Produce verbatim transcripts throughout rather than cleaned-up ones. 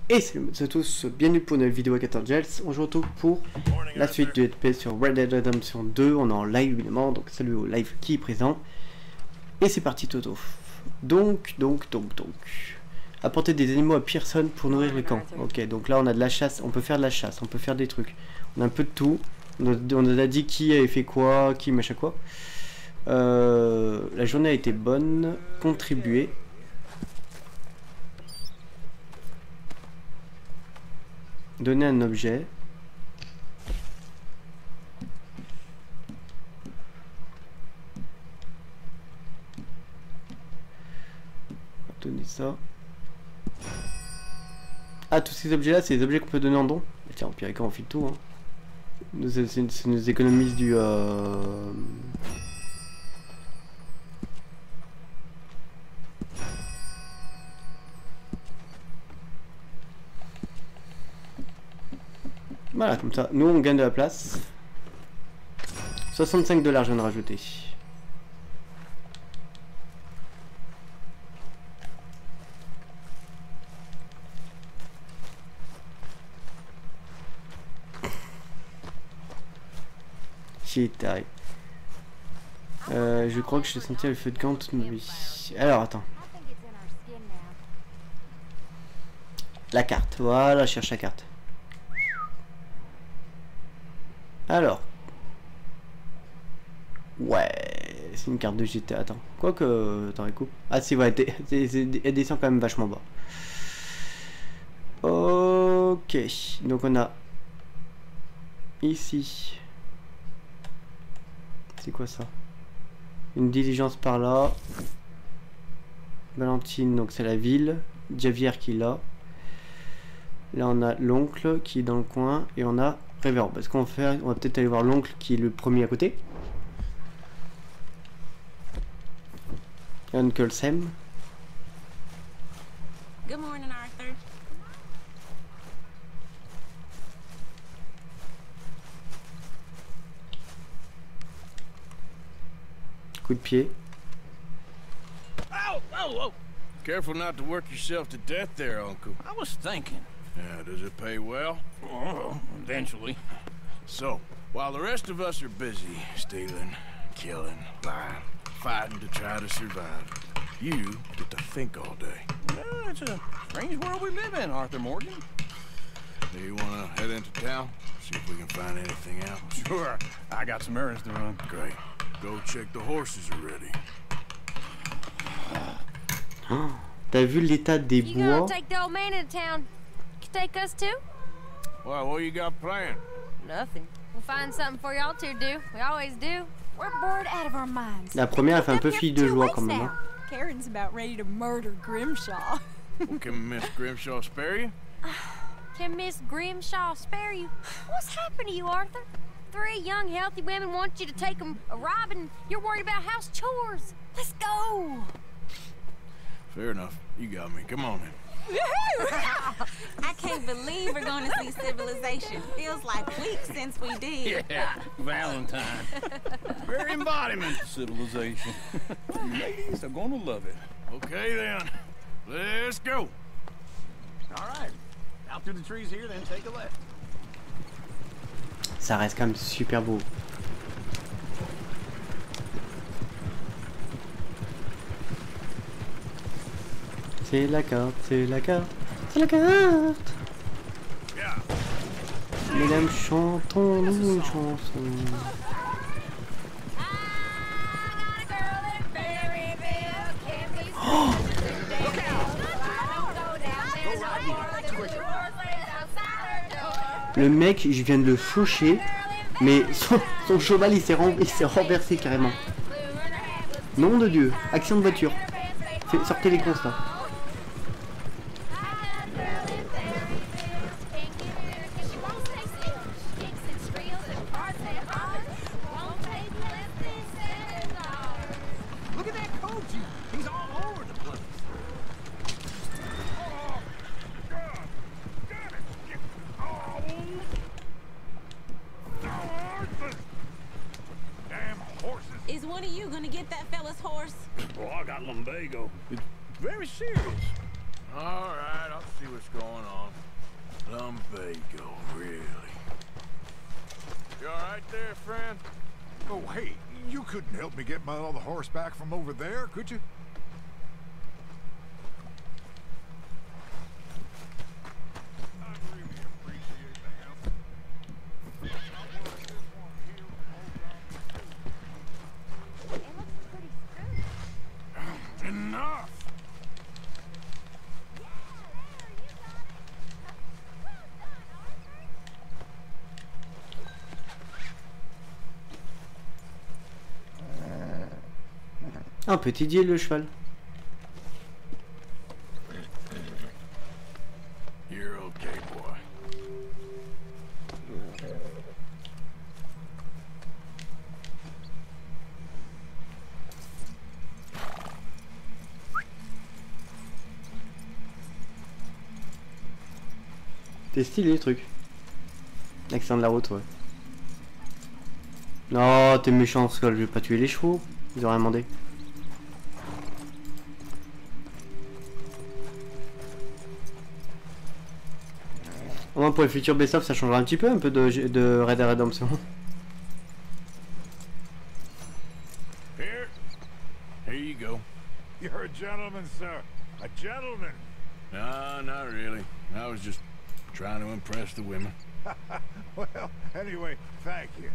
Et salut à tous, bienvenue pour une nouvelle vidéo à quatorze Gels. On se retrouve pour la suite du L P sur Red Dead Redemption deux. On est en live évidemment, donc salut au live qui est présent. Et c'est parti Toto. Donc, donc, donc, donc. Apporter des animaux à Pearson pour nourrir le camp. Ok, donc là on a de la chasse, on peut faire de la chasse, on peut faire des trucs. On a un peu de tout. On a, on a dit qui avait fait quoi, qui machin quoi. Euh, la journée a été bonne. Contribuer. Donner un objet. Donner ça. Ah, tous ces objets là, c'est des objets qu'on peut donner en don. Tiens, au pire, on file tout. Hein. Ça, ça nous économise du. Euh... Voilà, comme ça, nous on gagne de la place. soixante-cinq dollars, je viens de rajouter. Shit, arrête. Euh, je crois que j'ai senti le feu de camp toute ma vie. Alors, attends. La carte, voilà, je cherche la carte. Alors. Ouais, c'est une carte de G T A. Attends, quoi que. Attends, écoute. Ah, si, ouais, elle descend quand même vachement bas. Ok, donc on a. Ici. C'est quoi ça? Une diligence par là. Valentine, donc c'est la ville. Javier qui l'a. Là, on a l'oncle qui est dans le coin. Et on a. Révérend, parce qu'on va faire, on va peut-être aller voir l'oncle qui est le premier à côté. Uncle Sam. Good morning, Arthur. Coup de pied. Ow, ow, ow. Careful not to work yourself to death there, Uncle. I was thinking. Yeah, does it pay well? Oh, eventually. So, while the rest of us are busy stealing, killing, lying, fighting to try to survive, you get to think all day. Well, it's a strange world we live in, Arthur Morgan. Do you want to head into town? See if we can find anything out? Sure. I got some errands to run. Great. Go check the horses are ready. Oh, t'as vu l'état des You bois? gonna take the old man into town? Take us too? Well, what you got planned? Nothing. We'll find something for y'all to do. We always do. We're bored out of our minds. La première, elle fait un peu fille de joie quand même. Hein. Karen's about ready to murder Grimshaw. Well, can Miss Grimshaw spare you? Can Miss Grimshaw spare you? What's happened to you, Arthur? Three young, healthy women want you to take them a robbing. You're worried about house chores. Let's go. Fair enough. You got me. Come on then. I can't believe we're going to see civilization. Feels like weeks since we did. Yeah, Valentine. Very embodiment of civilization. Ladies are gonna love it. Okay then. Let's go. All right. Out through the trees here, then take a left. Ça reste quand même super beau. C'est la carte, c'est la carte, c'est la carte. Mesdames, chantons-nous une chanson. Oh, le mec, je viens de le faucher, mais son, son cheval il s'est renversé carrément. Nom de Dieu, accident de voiture. Fait, sortez les constats. Is one of you gonna get that fella's horse? Oh, I got lumbago. It's very serious. All right, I'll see what's going on. lumbago, really. You all right there, friend? Oh, hey, you couldn't help me get my other horse back from over there, could you? I'd really appreciate the help. I'll work this one here and hold It looks pretty screwed. Enough! Yeah, there, you got it. Well done, Arthur. Un petit deal le cheval. You're okay, boy. T'es stylé le truc. L'accident de la route, ouais. Non, t'es méchant, Skull, je vais pas tuer les chevaux. Ils ont rien demandé. Au moins pour les futurs best-of, ça changera un petit peu un peu de, de Red Dead Redemption. Here. Here you go. You're a gentleman, sir. A gentleman. No, not really. I was just trying to impress the women. Well, anyway, thank you.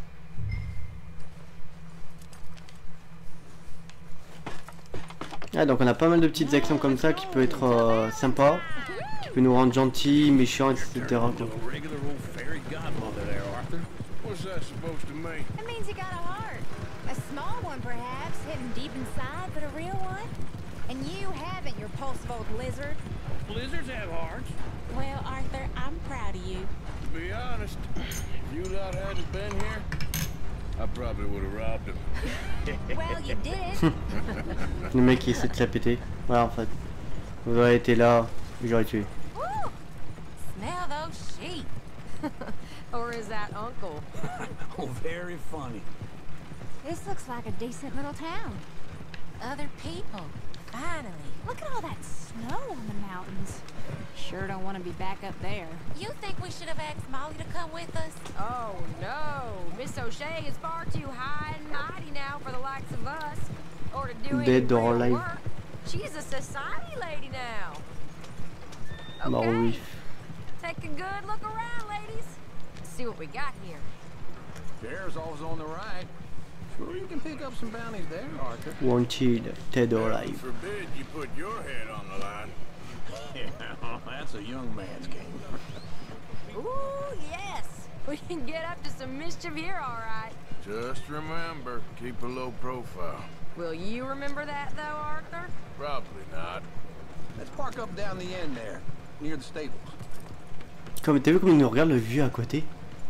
Ah, donc on a pas mal de petites actions comme ça qui peut être euh, sympa, qui peut nous rendre gentils, méchants, et cetera quoi. A regular old fairy godmother there, Arthur. What's that supposed to mean? It means you got a heart. A small one, perhaps, hidden deep inside, but a real one. And you haven't, you repulsive old lizard. Blizzards have hearts. Well, Arthur, I'm proud of you. To be honest, if you lot hadn't been here, I probably would have robbed him. Well, you did. Le mec il essaie de se la péter. Voilà en fait. Vous auriez été là, j'aurais tué. Woo! Smell those sheep. Or is that Uncle? Oh, very funny. This looks like a decent little town. Other people. Finally. Look at all that snow on the mountains. Sure don't want to be back up there. You think we should have asked Molly to come with us? Oh, no. Miss O'Shea is far too high and mighty now for the likes of us. Or to do any Dead or real alive. work. She's a society lady now. Bah Okay. oui. Take a good look around, ladies. See what we got here. There's always on the right. Sure, you can pick up some bounties there, Arthur. Wanted, dead or Heaven alive. forbid you put your head on the line. Yeah, that's a young man's game. Ooh, yes. We can get up to some mischief here, all right. Just remember, keep a low profile. Will you remember that, though, Arthur? Probably not. Let's park up down the end there, near the stables. Comme t'as vu comme il nous regarde le vieux à côté.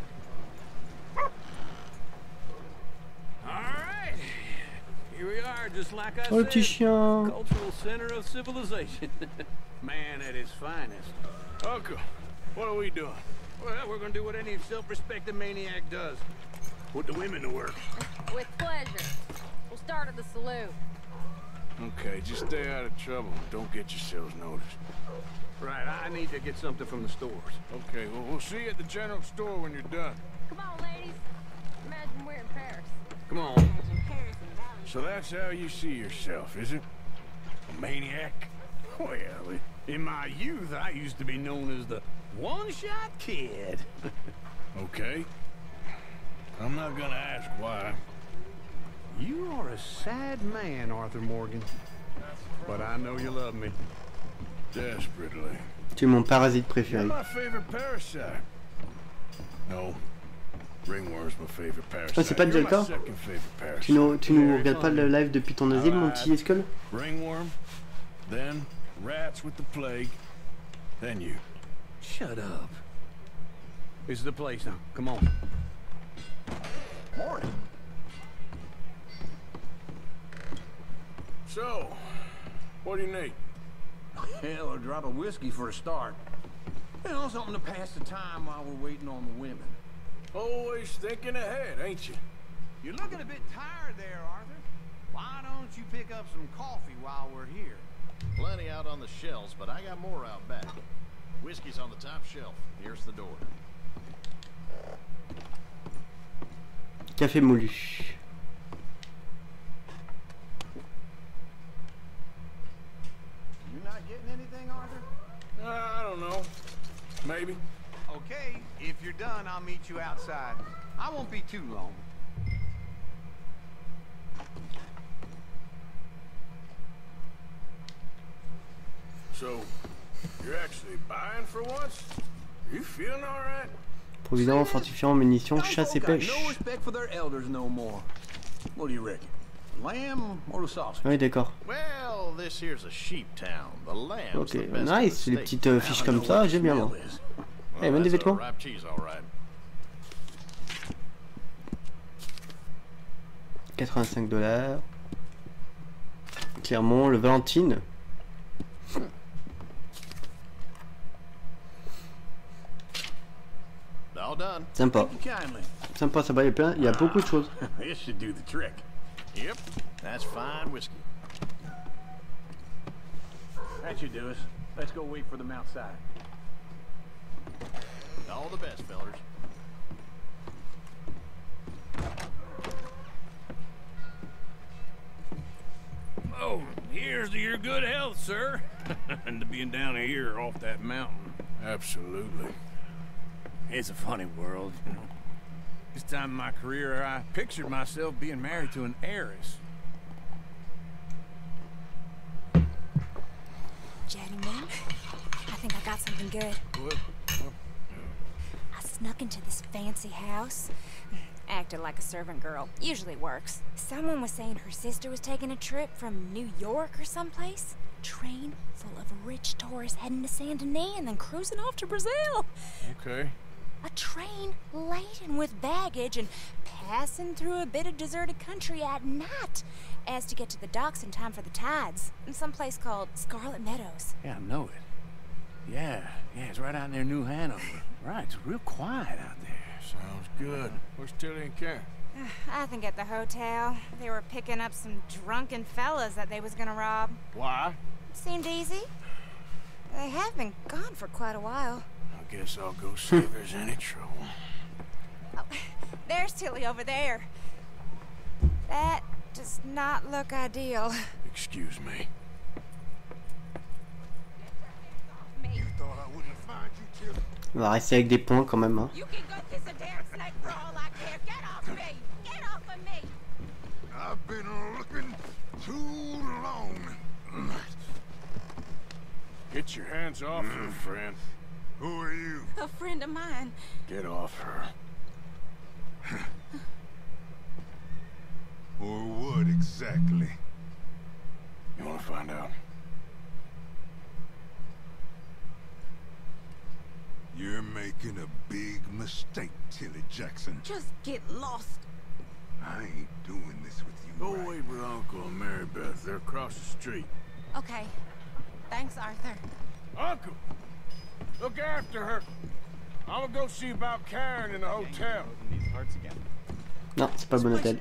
Alright, here we are, just like I Oh le petit said. chien. Cultural center of civilization. Man at his finest. Uncle, what are we doing? Well, we're gonna do what any self-respecting maniac does. Put the women to work. With pleasure. We'll start at the saloon. Okay, just stay out of trouble. Don't get yourselves noticed. Right, I need to get something from the stores. Okay, well, we'll see you at the general store when you're done. Come on, ladies. Imagine we're in Paris. Come on. Imagine Paris and Valley. So that's how you see yourself, is it? A maniac? Well, in my youth, I used to be known as the one-shot kid. Okay. I'm not gonna ask why. You are a sad man, Arthur Morgan. But I know you love me. Desperately. Tu es mon parasite You're préféré. my favorite parasite. No. Ringworm's my favorite parasite. Oh, c'est pas déjà You're le my cas? second favorite parasite. Tu nous, tu nous Very regardes pas funny. le live depuis ton asile, mon petit Skull? Ringworm, then rats with the plague, then you. Shut up. This is the place now. Come on. Morning. So, what do you need? Hell, a drop of whiskey for a start. You know, something to pass the time while we're waiting on the women. Always thinking ahead, ain't you? You're looking a bit tired there, Arthur. Why don't you pick up some coffee while we're here? Plenty out on the shelves, but I got more out back. Whiskey's on the top shelf. Here's the door. Café moulu. You're not getting anything, Arthur? Uh, I don't know. Maybe. Okay, if you're done, I'll meet you outside. I won't be too long. So, you're actually buying for once? You feeling all right? Provident, fortifiant, munitions, Those chasse et folk got pêche. no respect for their elders no more. What do you reckon? Lamb or the sausage? Oui, d'accord. Well, this here's a sheep town. The lamb's Ok, the best of nice, the les steak. petites euh, fiches comme ça, j'aime bien moi. Well, Eh, même des that's a vêtements. ripe cheese, all right. quatre-vingt-cinq dollars. Clermont, le Valentine. All done. Sympa. Thank you kindly. Sympa, ça va, il y a plein, il y a beaucoup de choses. This should do the trick. Yep, that's fine whiskey. That should do us. Let's go wait for them outside. All the best, fellers. Oh, here's to your good health, sir. And to being down here off that mountain. Absolutely. It's a funny world, you know. This time in my career, I pictured myself being married to an heiress. Gentlemen, I think I got something good. What? I snuck into this fancy house. Acted like a servant girl. Usually works. Someone was saying her sister was taking a trip from New York or someplace. Train full of rich tourists heading to Saint Denis and then cruising off to Brazil. Okay. A train laden with baggage and passing through a bit of deserted country at night as to get to the docks in time for the tides in some place called Scarlet Meadows. Yeah, I know it. Yeah, yeah, it's right out near New Hanover. Right, it's real quiet out there. Sounds good. Where's Tilly and Karen? I think at the hotel. They were picking up some drunken fellas that they was gonna rob. Why? Seemed easy. They have been gone for quite a while. I guess I'll go see if there's any trouble. Oh, there's Tilly over there. That does not look ideal. Excuse me. Me. Thought I wouldn't find you, Tilly. On va rester avec des points quand même. Hein. You can go kiss a damn snake for all I care. Get off me! Get off of me! I've been looking too long. Get your hands off her, friend. Who are you? A friend of mine. Get off her. Or what exactly? You want to find out? You're making a big mistake, Tilly Jackson. Just get lost. I ain't doing this with you. Go right. wait with Uncle and Mary Beth. They're across the street. Okay. Thanks, Arthur. Uncle! Look after her. I'm gonna go see about Karen in the hotel. Non, c'est pas le bon hôtel.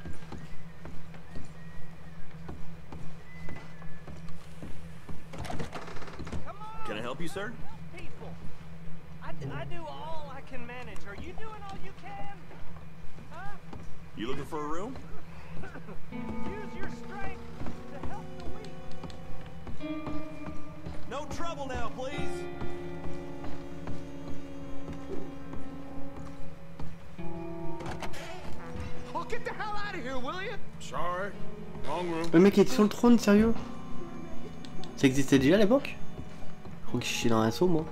Can I help you, sir? People. I, d I do all I can manage. Are you doing all you can? Huh? You looking for a room? Use your strength to help the weak. No trouble now, please. Oh, get the hell out of here, will you? Sorry. Wrong room. Le mec est sur le trône, sérieux? Ça existait déjà à l'époque? Je crois que je suis dans un saut, moi.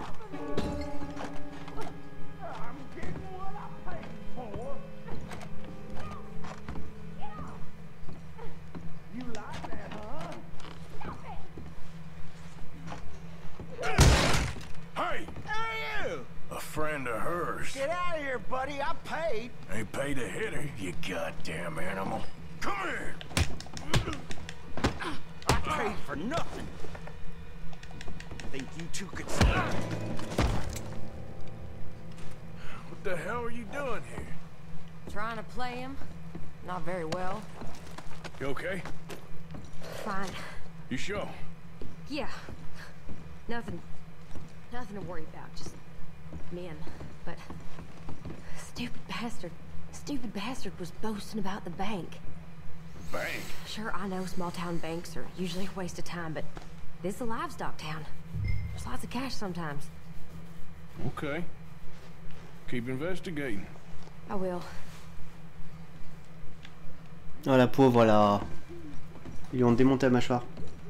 Hey! Hey, you! A friend of hers. Get out of here, buddy. I paid. Ain't paid to hit her, you goddamn animal. Come here! I paid for nothing. Think you two could stand? What the hell are you doing here? Trying to play him? Not very well. You okay? Fine. You sure? Yeah. Nothing. Nothing to worry about, just men. But stupid bastard, stupid bastard was boasting about the bank. Bank? Sure, I know small town banks are usually a waste of time, but this is a livestock town. There's lots of cash sometimes. Okay. Keep investigating. I will. Oh la pauvre là. Ils lui ont démonté la mâchoire.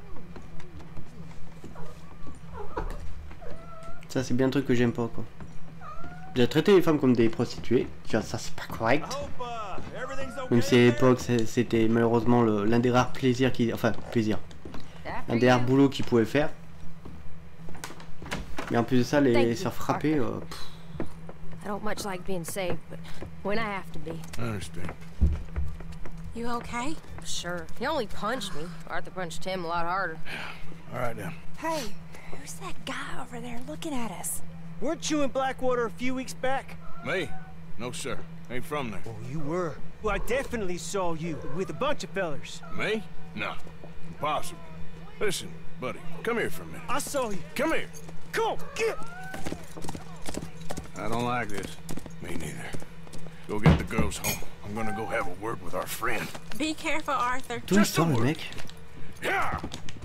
Ça c'est bien un truc que j'aime pas quoi. J'ai traité les femmes comme des prostituées. Ça c'est pas correct. Même si à l'époque c'était malheureusement l'un des rares plaisirs qui... Enfin plaisir. Un des rares boulots qu'ils pouvaient faire. Mais en plus de ça les se faire frapper... Euh, I don't much like being saved, but when I have to be. I understand. You okay? Sure. He only punched me. Arthur punched him a lot harder. All right then. Hey, who's that guy over there looking at us? Weren't you in Blackwater a few weeks back? Me? No, sir. Ain't from there. Oh, you were. Well, I definitely saw you with a bunch of fellers. Me? No. Impossible. Listen, buddy, come here for a minute. I saw you. Come here. Come on, get! I don't like this. Me neither. Go get the girls home. I'm gonna go have a word with our friend. Be careful, Arthur. D'où il sort le mec? Yeah.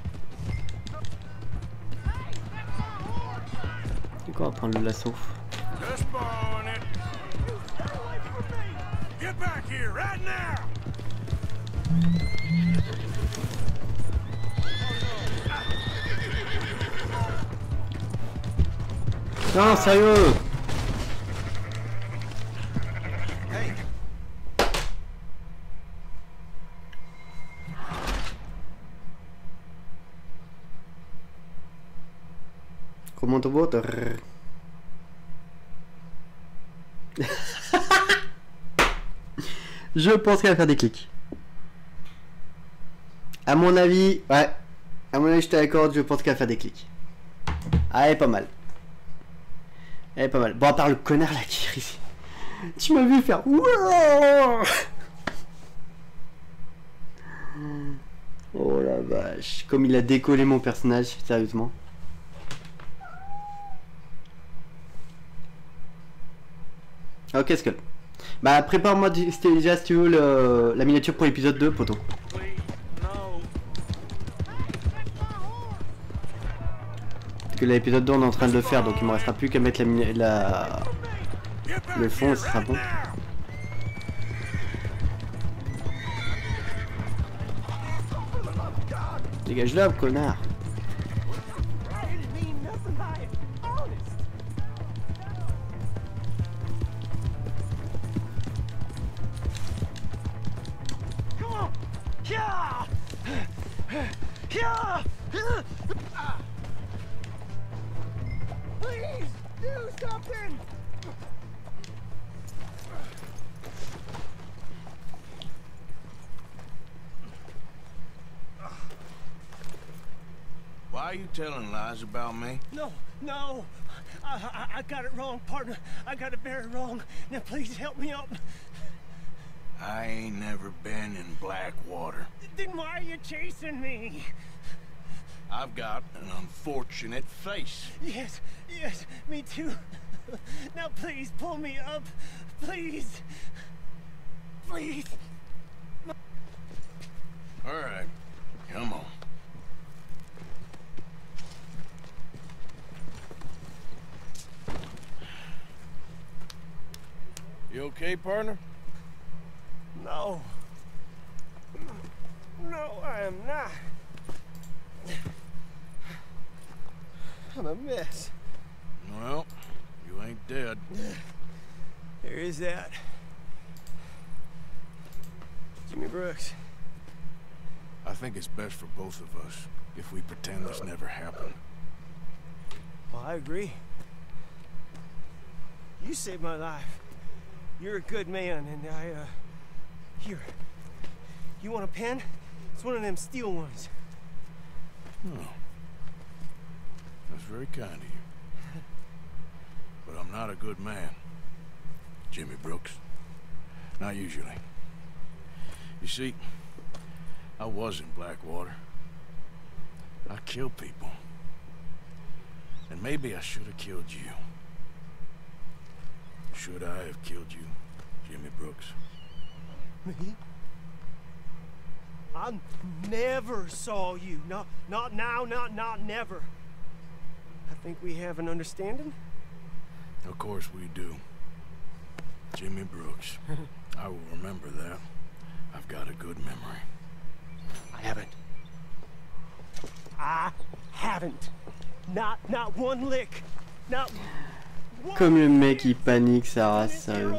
C'est quoi prendre le lasso? Just borrowing it. Get back here right now. Non, sérieux! Comment te vote? Je pense qu'elle va faire des clics. À mon avis, ouais. À mon avis, je t'accorde, je pense qu'elle va faire des clics. Ah, elle est pas mal. Elle est pas mal. Bon, à part le connard là qui est ici. Tu m'as vu faire. Oh la vache. Comme il a décollé mon personnage, sérieusement. Ok, Skull. Bah, prépare-moi déjà si tu veux le, la miniature pour l'épisode deux, poto. Parce que l'épisode deux, on est en train de le faire, donc il me restera plus qu'à mettre la, la, le fond, ce sera bon. Dégage-le, connard. Please, do something! Why are you telling lies about me? No, no. I, I, I got it wrong, partner. I got it very wrong. Now please help me up. I ain't never been in Blackwater. Then why are you chasing me? I've got an unfortunate face. Yes, yes, me too. Now please pull me up. Please. Please. All right, come on. You okay, partner? No. No, I am not. I'm a mess. Well, you ain't dead. There is that. Jimmy Brooks. I think it's best for both of us if we pretend this never happened. Well, I agree. You saved my life. You're a good man, and I, uh... Here. You want a pen? It's one of them steel ones. Oh. That's very kind of you. But I'm not a good man, Jimmy Brooks. Not usually. You see, I was in Blackwater. I killed people. And maybe I should have killed you. Should I have killed you, Jimmy Brooks? Me? I never saw you. Not, not now, not, not never. I think we have an understanding. Of course we do. Jimmy Brooks. I will remember that. I've got a good memory. I haven't. I haven't. Not, not one lick. Not one Comme le mec il panique sa race, sérieux.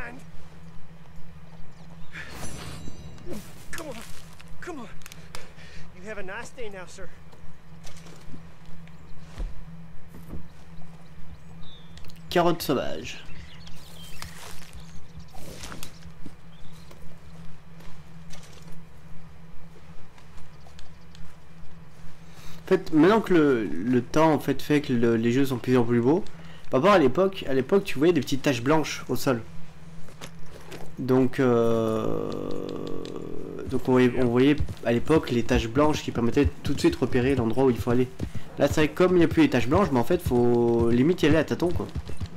Come on, come on. You have a nice day now, sir. Carotte sauvage. En fait, maintenant que le, le temps en fait fait que le, les jeux sont de plus en plus beaux, par rapport à l'époque, à l'époque tu voyais des petites taches blanches au sol. Donc, euh, donc on, voyait, on voyait à l'époque les taches blanches qui permettaient de tout de suite repérer l'endroit où il faut aller. Là c'est vrai que comme il n'y a plus les taches blanches, mais en fait faut limite y aller à tâtons quoi.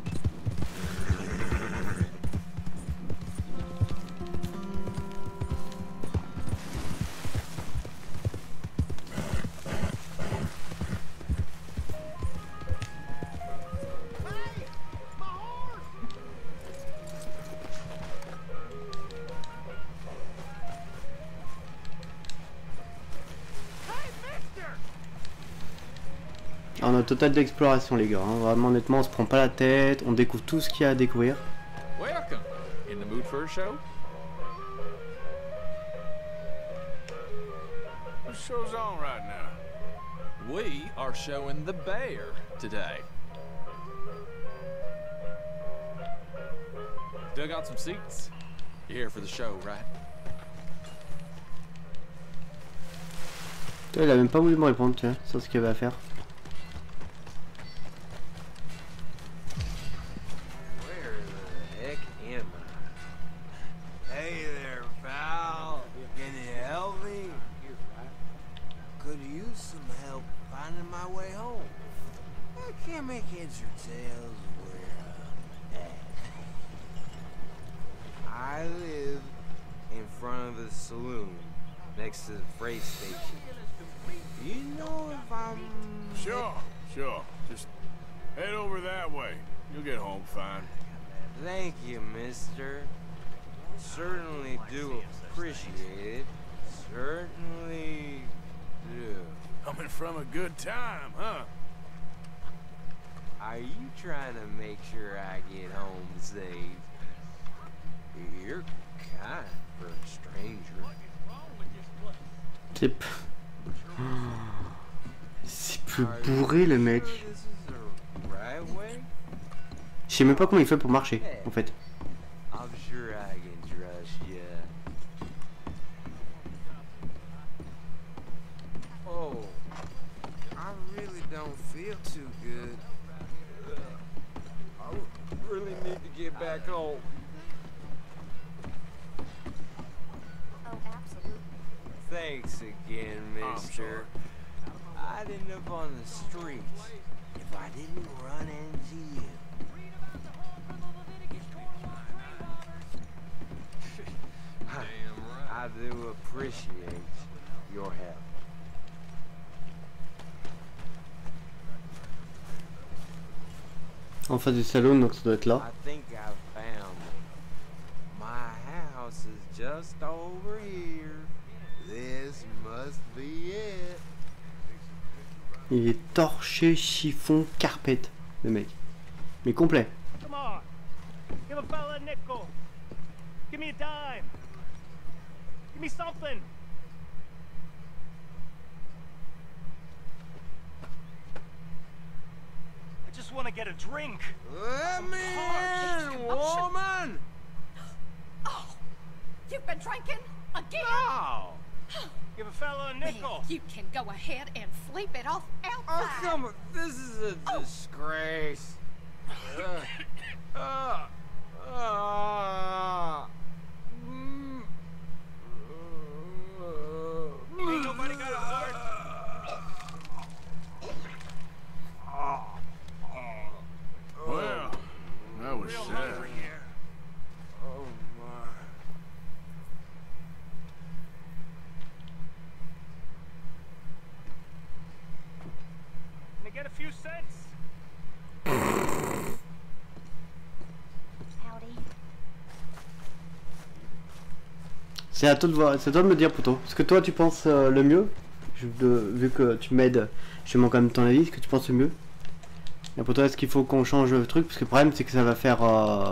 On a total d'exploration les gars, hein. Vraiment honnêtement on se prend pas la tête, on découvre tout ce qu'il y a à découvrir. Welcome. In the mood for a show? What show's on right now? We are showing The Bear today. Dug out some seats. You're here for the show, right? Toi il a même pas voulu me répondre, tu vois, sur ce qu'il avait à faire. Hey there, pal. Can you help me? Could use some help finding my way home. I can't make heads or tails where uh, I live in front of the saloon next to the freight station. You know if I'm... Sure, sure. Just head over that way. You'll get home fine. Thank you, mister. Certainly do appreciate it. Certainly do. Coming from a good time, huh? Are you trying to make sure I get home safe? You're kind for a stranger. C'est C'est plus bourré le mec. Je sais même pas comment il fait pour marcher en fait. I'm sure I can trust you. Oh, I really don't feel too good. I really need to get back home. Oh, absolutely. Thanks again, mister. I'd end up on the streets if I didn't run into you. I do appreciate your help. En face du salon, donc ça doit être là. I think I found it. My house is just over here. This must be it. Il est torché, chiffon, carpette, le mec. Mais complet. Come on. Give a fella a nickel. Give me a dime. Give me something. I just want to get a drink. Let me in, woman. Oh, you've been drinking again? No. Give a fella a nickel. You can go ahead and sleep it off outside. Oh, come on. This is a Oh. disgrace. uh, uh, uh, mm, Ain't nobody got a heart. C'est à toi de voir, c'est à toi de me dire plutôt. Ce que toi tu penses euh, le mieux, je, de, vu que tu m'aides, je demande quand même ton avis, ce que tu penses le mieux. Et pour toi, est-ce qu'il faut qu'on change le truc? Parce que le problème c'est que ça va faire... Euh,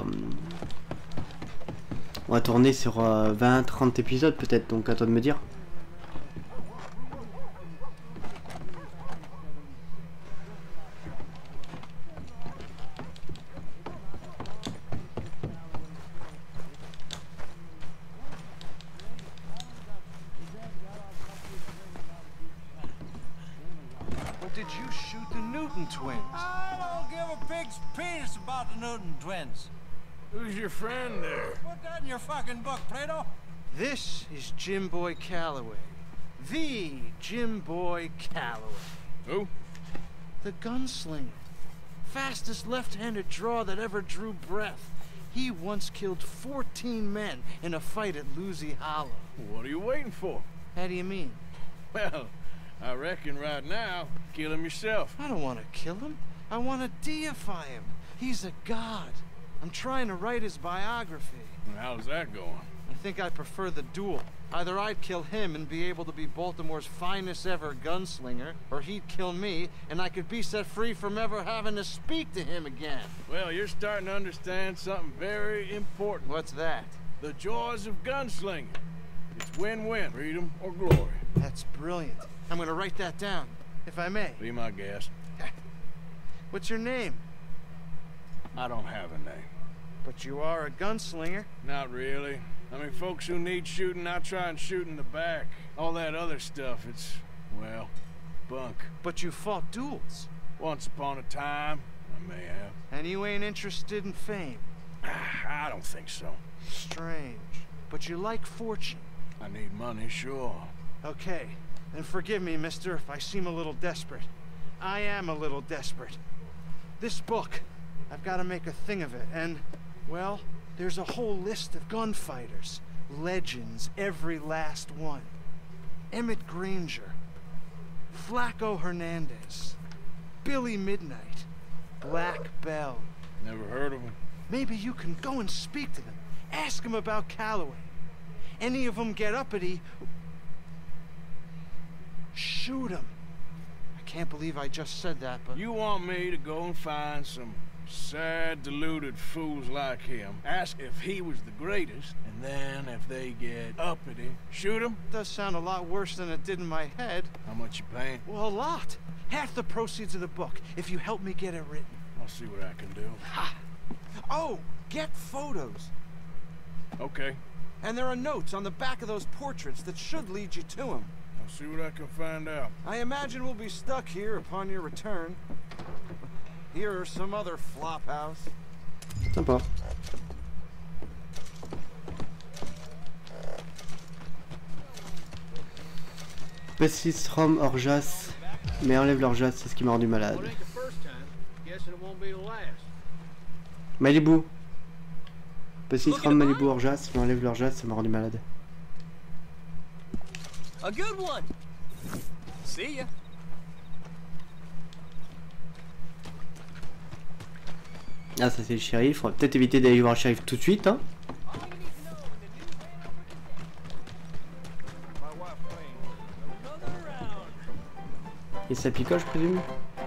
on va tourner sur euh, vingt trente épisodes peut-être, donc à toi de me dire. Did you shoot the Newton twins? I don't give a pig's penis about the Newton twins. Who's your friend there? Put that in your fucking book, Plato. This is Jim Boy Calloway. The Jim Boy Calloway. Who? The gunslinger. Fastest left-handed draw that ever drew breath. He once killed fourteen men in a fight at Lucy Hollow. What are you waiting for? How do you mean? Well, I reckon right now, kill him yourself. I don't want to kill him. I want to deify him. He's a god. I'm trying to write his biography. How's that going? I think I prefer the duel. Either I'd kill him and be able to be Baltimore's finest ever gunslinger, or he'd kill me and I could be set free from ever having to speak to him again. Well, you're starting to understand something very important. What's that? The joys of gunslinging. It's win-win, freedom or glory. That's brilliant. I'm gonna write that down, if I may. Be my guest. What's your name? I don't have a name. But you are a gunslinger. Not really. I mean, folks who need shooting, I try and shoot in the back. All that other stuff, it's, well, bunk. But you fought duels. Once upon a time, I may have. And you ain't interested in fame. I don't think so. Strange. But you like fortune. I need money, sure. Okay. And forgive me, mister, if I seem a little desperate. I am a little desperate. This book, I've got to make a thing of it, and, well, there's a whole list of gunfighters. Legends, every last one. Emmett Granger, Flaco Hernandez, Billy Midnight, Black Bell. Never heard of him. Maybe you can go and speak to them. Ask them about Calloway. Any of them get uppity, shoot him. I can't believe I just said that, but... You want me to go and find some sad, deluded fools like him, ask if he was the greatest, and then if they get uppity, shoot him? Does sound a lot worse than it did in my head. How much you paying? Well, a lot. Half the proceeds of the book, if you help me get it written. I'll see what I can do. Ha! Oh, get photos. Okay. And there are notes on the back of those portraits that should lead you to him. I'll see what I can find out. I imagine we'll be stuck here upon your return. Here or some other flop house. Sympa. P six, Rome, Orjas. Mais enlève l'Orjas, c'est ce qui m'a rendu malade. Malibu. P six, Rome, Malibu, Orjas. Mais enlève l'Orjas, ça m'a rendu malade. A good one. See ya. Ah, ça c'est le shérif. On va peut-être éviter d'aller voir le shérif tout de suite. Hein. Et ça picole, je présume.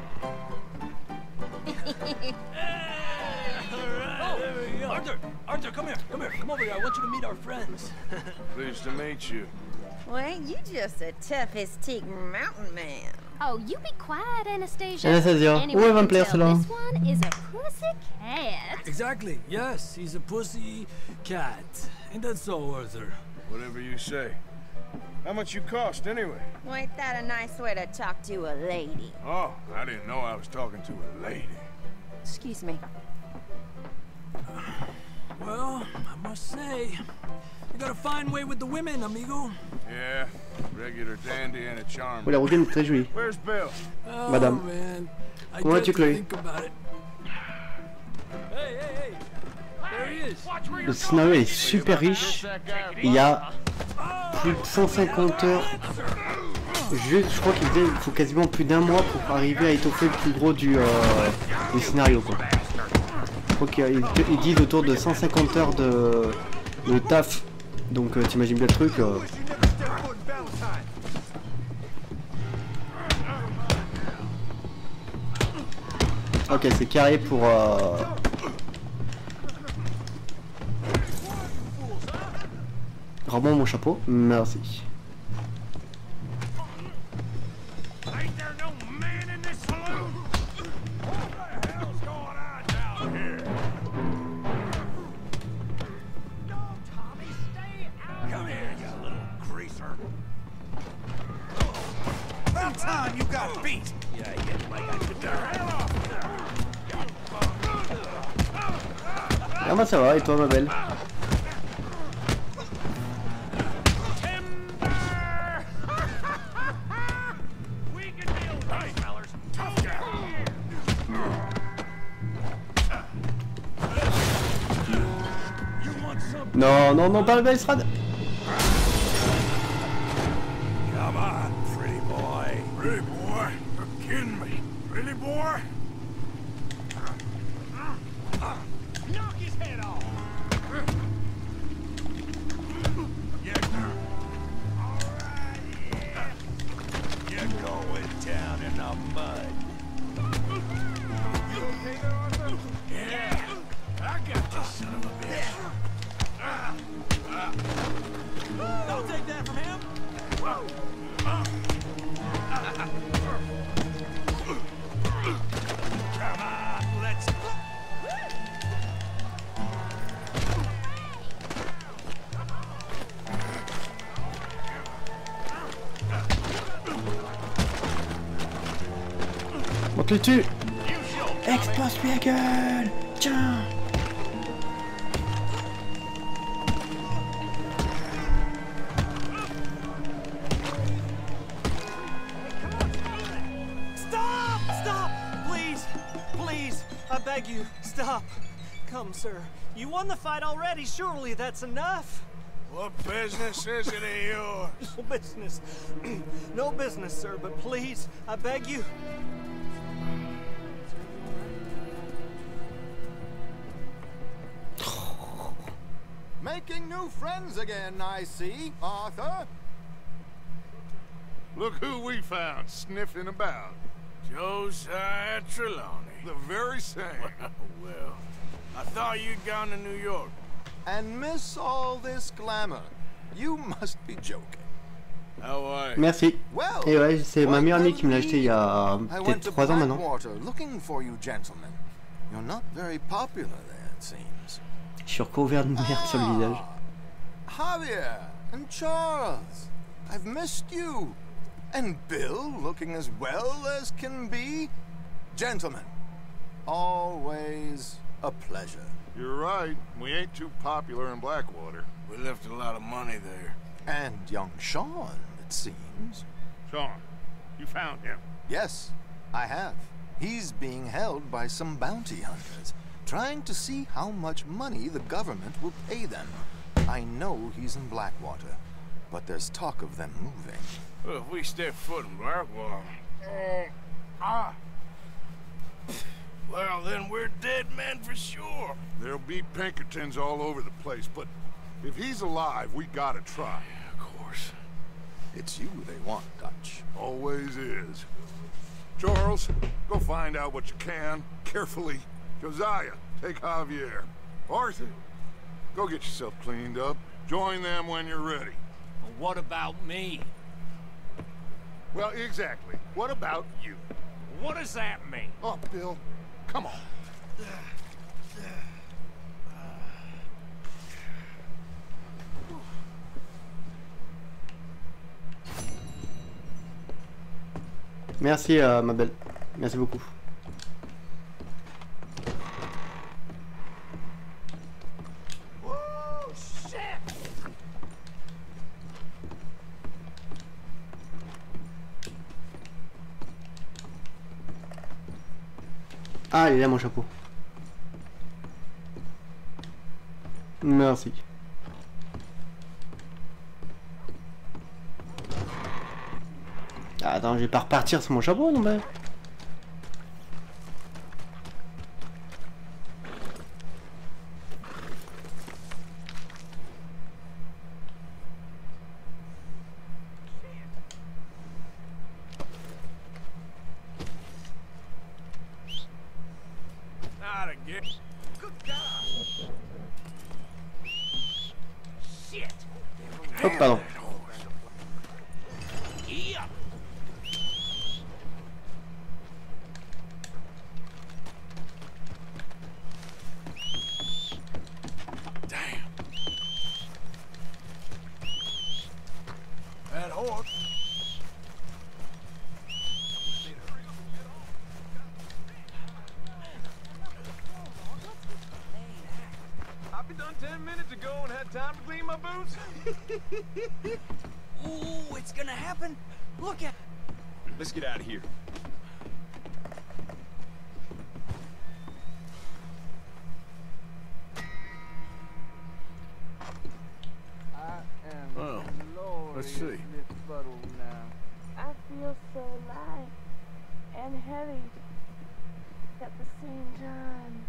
Oh, Arthur, Arthur, come here, come here, come over here. I want you to meet our friends. Pleased to meet you. Well, ain't you just a tough as teak mountain man? Oh, you be quiet, Anastasia. Anastasia, où elle va me plaire cela? This one is a pussy cat. Exactly. Yes, he's a pussy cat. Ain't that so, Arthur? Whatever you say. How much you cost, anyway? Well, ain't that a nice way to talk to a lady? Oh, I didn't know I was talking to a lady. Excuse me. Well, I must say, you got a fine way with the women, amigo. Yeah, regular dandy and a charmer. Oh, la rouquine est très jolie. Where's Bill? Oh, Madame. Man. I Comment vas-tu, Chloé? think about it. Hey, hey, hey. There he is. Le scénario est super riche. Il y a plus de cent cinquante heures. Juste, je crois qu'il disait, il faut quasiment plus d'un mois pour arriver à étoffer le plus gros du, euh, du scénario, quoi. Je crois qu'ils disent autour de cent cinquante heures de, de taf Donc euh, t'imagines bien le truc. Euh... Ok, c'est carré pour... Euh... Rends-moi mon chapeau. Merci. Ah bah ça va, et toi ma belle? Non, non, non, pas la balustrade. Come on, pretty boy. Pretty boy? You're kidding me. Really, boy? Knock his head off. Yeah. All right, yeah. You're going down in the mud. You okay there, Arthur? Yeah. I got this son of a bitch. Don't take that from him. Come on, let's go. Monte-le dessus. Explose-lui la gueule. Tiens. You stop. Come, sir. You won the fight already. Surely that's enough. What business is it of yours? No business. No business, sir. But please, I beg you. Making new friends again, I see, Arthur. Look who we found sniffing about. Josiah Trelawney. The very same. Well, well, I thought you'd gone to New York. And miss all this glamour. You must be joking. How are you? Merci. Well, et ouais, c'est ma meilleure amie qui me l'a acheté il y a peut-être trois ans maintenant. Looking for you, gentlemen. You're not very popular there, it seems. Je suis recouvert de merde sur le visage. Javier and Charles, I've missed you. And Bill, looking as well as can be. Gentlemen, always a pleasure. You're right. We ain't too popular in Blackwater. We left a lot of money there. And young Sean, it seems. Sean, you found him? Yes, I have. He's being held by some bounty hunters, trying to see how much money the government will pay them. I know he's in Blackwater, but there's talk of them moving. Well, if we step foot in Blackwater... Uh, ah! Well, then we're dead men for sure. There'll be Pinkertons all over the place, but if he's alive, we gotta try. Yeah, of course. It's you they want, Dutch. Always is. Charles, go find out what you can, carefully. Josiah, take Javier. Arthur, go get yourself cleaned up. Join them when you're ready. Well, what about me? Well, exactly. What about you? What does that mean? Oh, Bill, come on. Merci, euh, ma belle. Merci beaucoup. Ah, il est là mon chapeau. Merci. Ah, attends, je vais pas repartir sur mon chapeau, non mais. Not again. Good God. Shit. Hop, pardon. Yeah. Damn. That horse. I've been done ten minutes ago and had time to clean my boots. Ooh, it's gonna happen. Look at. Let's get out of here. Well, let's see. I feel so light and heavy at the same time.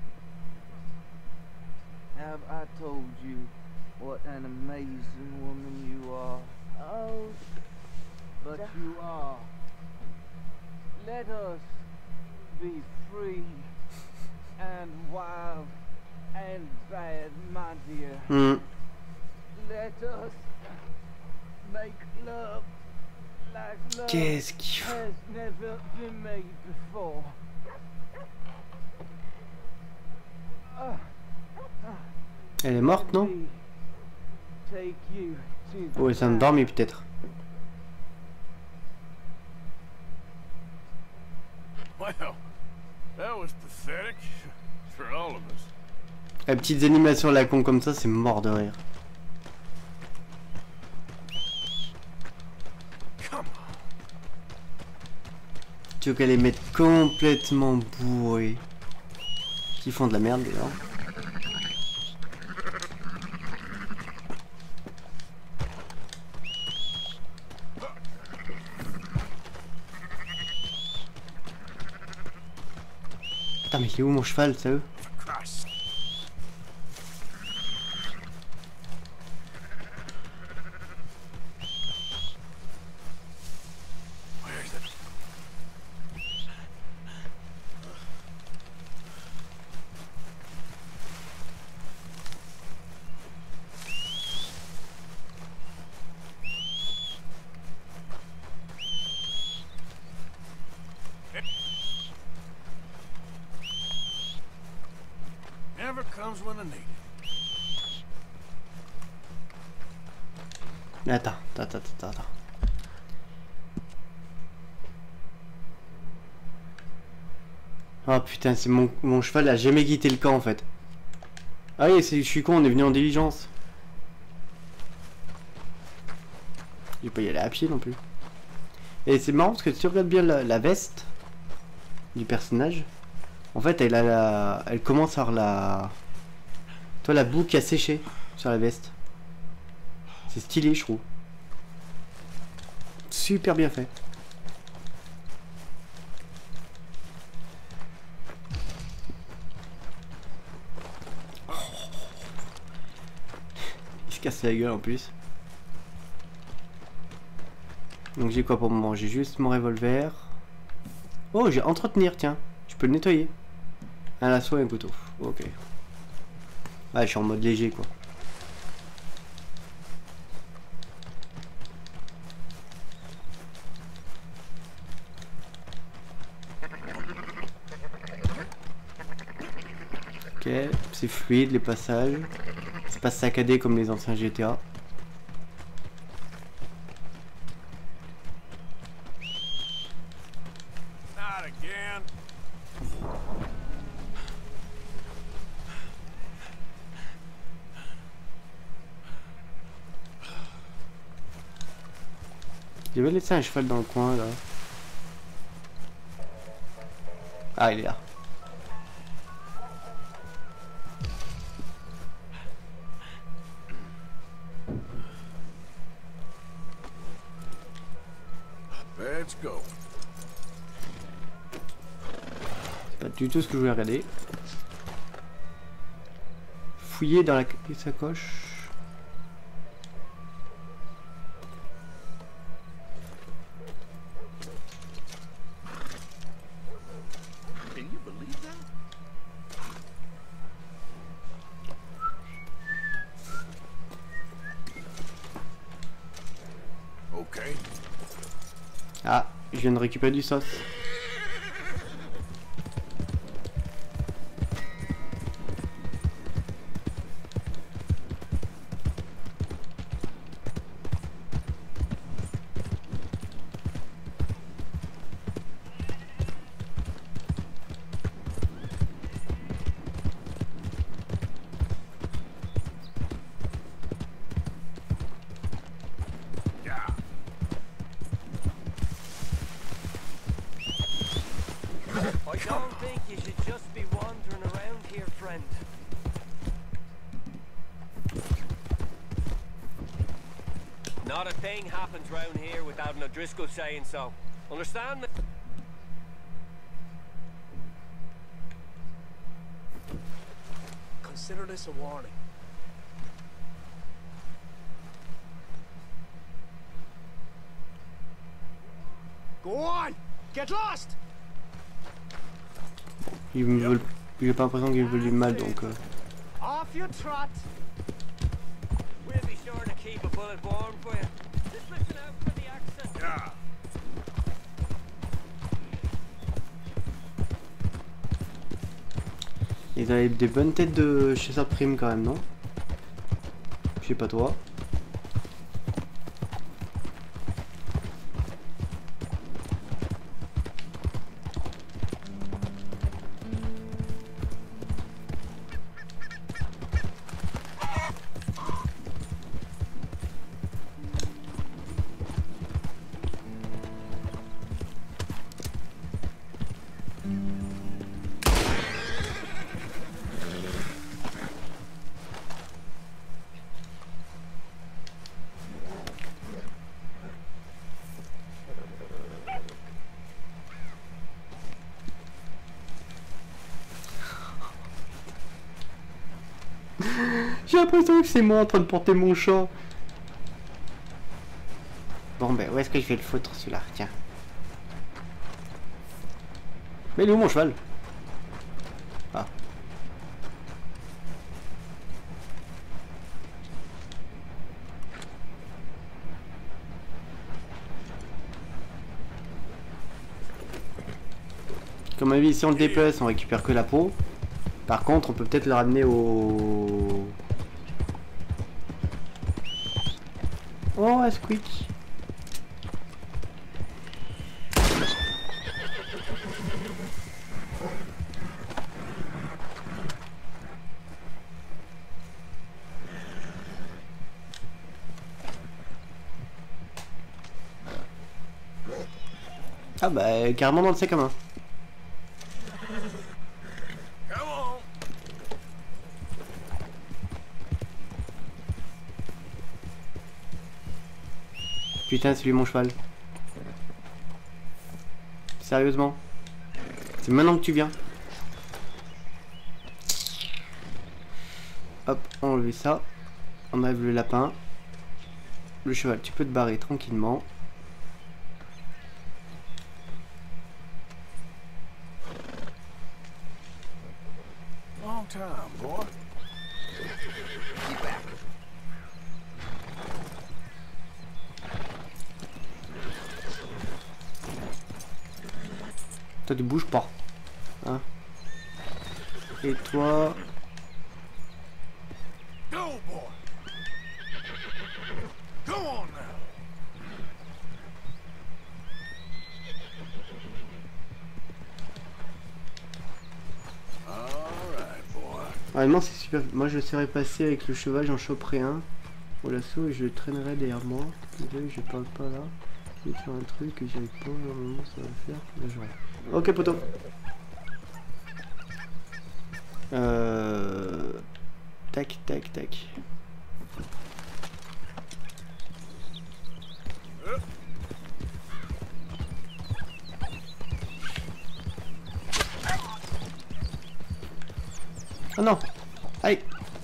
Have I told you what an amazing woman you are? Oh, But you are. Let us be free and wild and bad, my dear. Hmm. Let us make love like love Qu'est-ce qu'il faut? has never been made before. Ah. Elle est morte, non? Take you to the Oh, elle s'est endormie peut-être. Well, that was pathetic for all of us. Les petites animations à la con comme ça, c'est mort de rire. Tu veux qu'elle les mette complètement bourrés, qui font de la merde d'ailleurs. Putain, mais c'est où mon cheval, ça eux? Never comes when I need it. Attends, attends, attends, attends. Oh putain, c'est mon, mon cheval a jamais quitté le camp en fait. Ah oui, je suis con, on est venu en diligence. Je vais pas y aller à pied non plus. Et c'est marrant parce que si tu regardes bien la, la veste du personnage, en fait elle a la, elle commence par la, toi la boue qui a séché sur la veste. C'est stylé, je trouve. Super bien fait. Il se casse la gueule en plus. Donc j'ai quoi pour le moment? J'ai juste mon revolver. Oh, j'ai entretenir, tiens. Je peux le nettoyer. Un lasso et un couteau. Ok. Ouais, je suis en mode léger quoi. Ok, c'est fluide les passages. C'est pas saccadé comme les anciens G T A. Not again. J'avais laissé un cheval dans le coin là. Ah, il est là. Let's go. C'est pas du tout ce que je voulais regarder. Fouiller dans la sacoche. Can you believe that? Je viens de récupérer du sauce. I don't think you should just be wandering around here, friend. Not a thing happens round here without an O'Driscoll saying so. Understand me? Consider this a warning. Go on! Get lost! Ils me veulent... J'ai pas l'impression qu'ils veulent du mal donc... Euh... Off your trot! We'll be sure to keep a bullet warm for you. Just listen out for the accent. Yeah. Ils avaient des bonnes têtes de chasseurs de primes quand même, non? Je sais pas toi. J'ai l'impression que c'est moi en train de porter mon chat. Bon ben où est-ce que je vais le foutre celui-là? Tiens. Mais il est où mon cheval? Ah. Comme à vie, si on le déplace, on récupère que la peau. Par contre, on peut peut-être le ramener au... Oh, un squeak. Ah bah, carrément dans le sac à main. Putain, c'est lui mon cheval. Sérieusement. C'est maintenant que tu viens. Hop, on enlève ça. On enlève le lapin. Le cheval, tu peux te barrer tranquillement. Long time, boy. Toi tu bouges pas. Hein. Et toi... Go, boy. Go on now. Vraiment c'est super. Moi je serais passé avec le cheval, j'en choperais un au lasso et je le traînerais derrière moi. Désolé, je parle pas là. Je vais faire un truc que j'arrive pas, normalement ça va le faire. Là j'aurai. Ok poto. Euh... Tac tac tac. Oh non. Allez.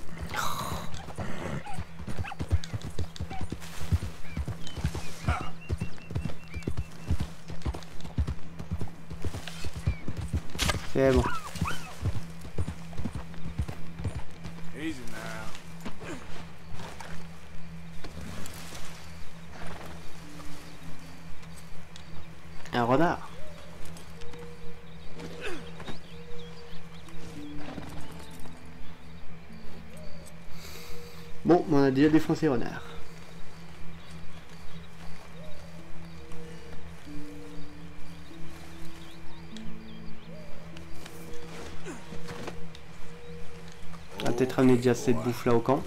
C'est bon. Easy now. Un renard. Bon, on a déjà défoncé renard. On va peut-être ramener déjà cette bouffe là au camp.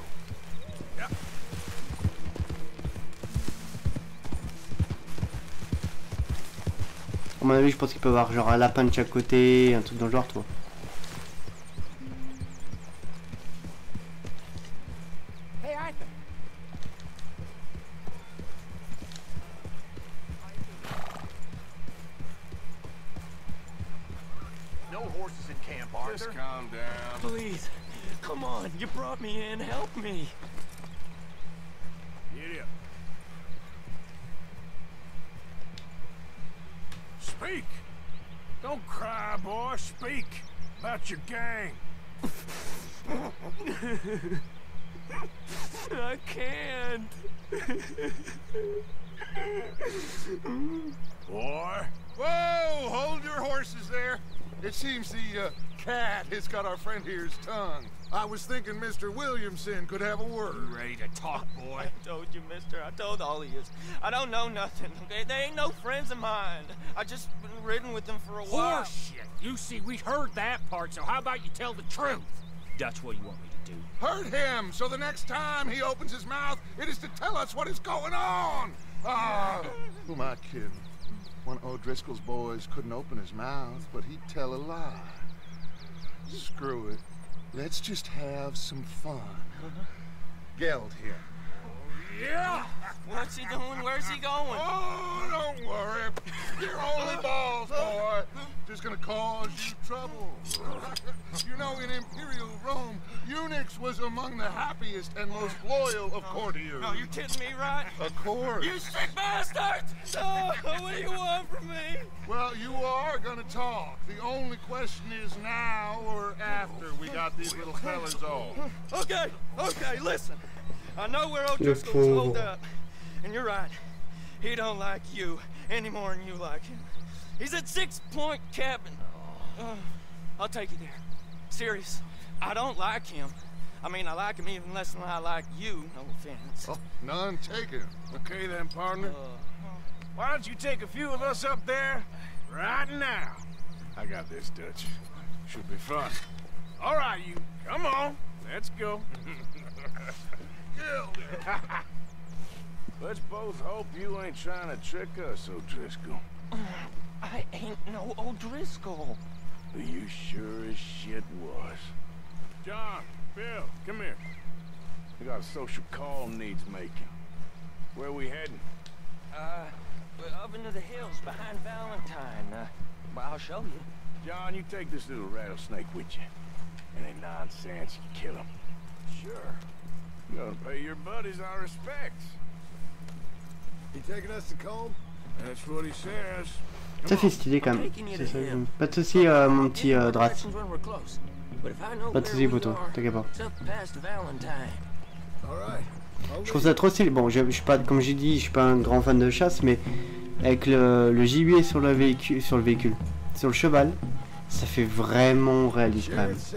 À mon avis, je pense qu'il peut y avoir genre un lapin de chaque côté, un truc dans le genre, toi. Hey, Arthur. No horses in camp, Arthur. Just calm down. Please, come on. You brought me in. Help me. Get up. Speak. Don't cry, boy. Speak about your gang. I can't. Boy. Whoa! Hold your horses there. It seems the uh, cat has got our friend here's tongue. I was thinking Mister Williamson could have a word. You ready to talk, boy? I told you, mister. I told all of you. I don't know nothing, okay? They ain't no friends of mine. I just been ridden with them for a while. Horseshit! You see, we heard that part, so how about you tell the truth? That's what you want me to do. Hurt him, so the next time he opens his mouth, it is to tell us what is going on. Ah, who am I kidding? One of O'Driscoll's boys couldn't open his mouth, but he'd tell a lie. Screw it. Let's just have some fun. Geld here. Yeah! What's he doing? Where's he going? Oh, don't worry. You're only balls, boy. Just gonna cause you trouble. You know, in Imperial Rome, eunuchs was among the happiest and most loyal of courtiers. No, you kidding me, right? Of course. You sick bastard! Oh, what do you want from me? Well, you are gonna talk. The only question is now or after we got these little fellas off. Okay, okay, listen. I know where O'Driscoll's holed up. And you're right. He don't like you any more than you like him. He's at Six Point Cabin. Uh, I'll take you there. Serious. I don't like him. I mean, I like him even less than I like you. No offense. Oh, none taken. Okay then, partner. Uh, Why don't you take a few of us up there right now? I got this, Dutch. Should be fun. All right, you. Come on. Let's go. Let's both hope you ain't trying to trick us, O'Driscoll. I ain't no O'Driscoll. You sure as shit was. John, Bill, come here. We got a social call needs making. Where we heading? Uh, we're up into the hills behind Valentine. Uh, well, I'll show you. John, you take this little rattlesnake with you. Any nonsense, you kill him. Sure. You gotta pay your buddies our respects. He taking us to Combe? That's what he says. Ça fait stylé quand même. C'est ça, pas de soucis, euh, mon petit euh, Drat. Pas de soucis, poteau, t'inquiète pas. Je trouve ça trop stylé. Bon, je, je suis pas, comme j'ai dit, je suis pas un grand fan de chasse, mais avec le, le gibier sur le véhicule, sur le véhicule, sur le cheval, ça fait vraiment réaliste quand même.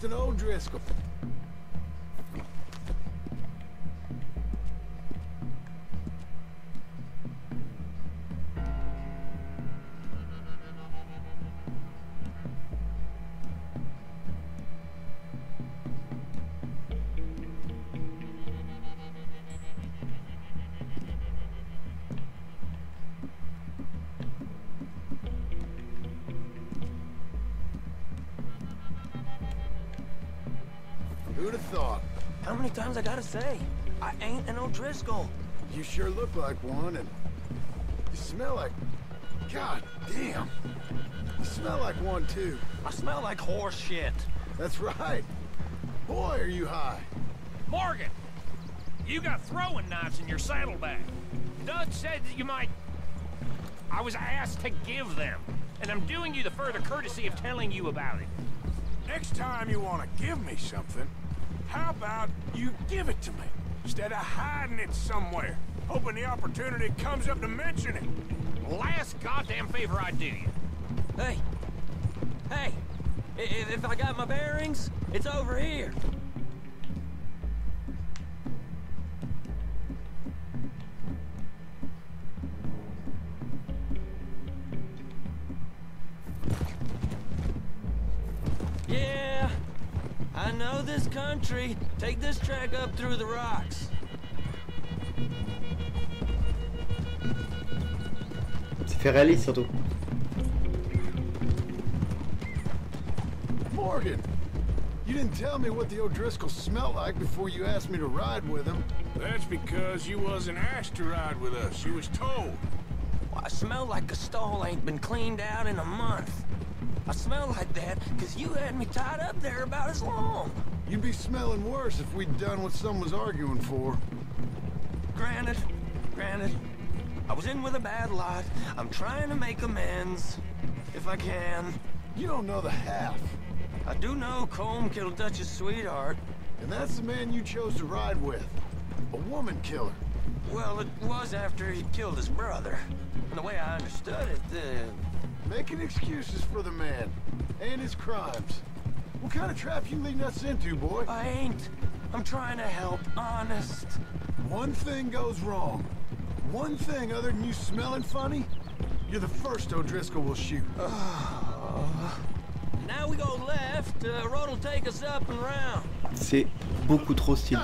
Who'd have thought? How many times I gotta say? I ain't an O'Driscoll. You sure look like one, and you smell like... God damn. You smell like one, too. I smell like horse shit. That's right. Boy, are you high. Morgan! You got throwing knives in your saddlebag. Dutch said that you might... I was asked to give them, and I'm doing you the further courtesy of telling you about it. Next time you want to give me something, how about you give it to me, instead of hiding it somewhere, hoping the opportunity comes up to mention it? last goddamn favor I'd do you. Hey, hey, if, if I got my bearings, it's over here. Yeah, I know this country. Take this track up through the rocks. C'est fait réaliste surtout. Morgan, you didn't tell me what the O'Driscolls smelled like before you asked me to ride with them. That's because you wasn't asked to ride with us. You was told. Well, I smell like a stall ain't been cleaned out in a month. I smell like that because you had me tied up there about as long. You'd be smelling worse if we'd done what someone was arguing for. Granted, granted. I was in with a bad lot. I'm trying to make amends, if I can. You don't know the half. I do know Colm killed Dutch's sweetheart. And that's the man you chose to ride with. A woman killer. Well, it was after he killed his brother. And the way I understood it, uh... making excuses for the man. And his crimes. What kind of trap you leading us into, boy? I ain't. I'm trying to help, honest. One thing goes wrong. One thing other than you smelling funny, you're the first O'Driscoll will shoot. Now we go left, uh, road will take us up and round. C'est beaucoup trop stylé.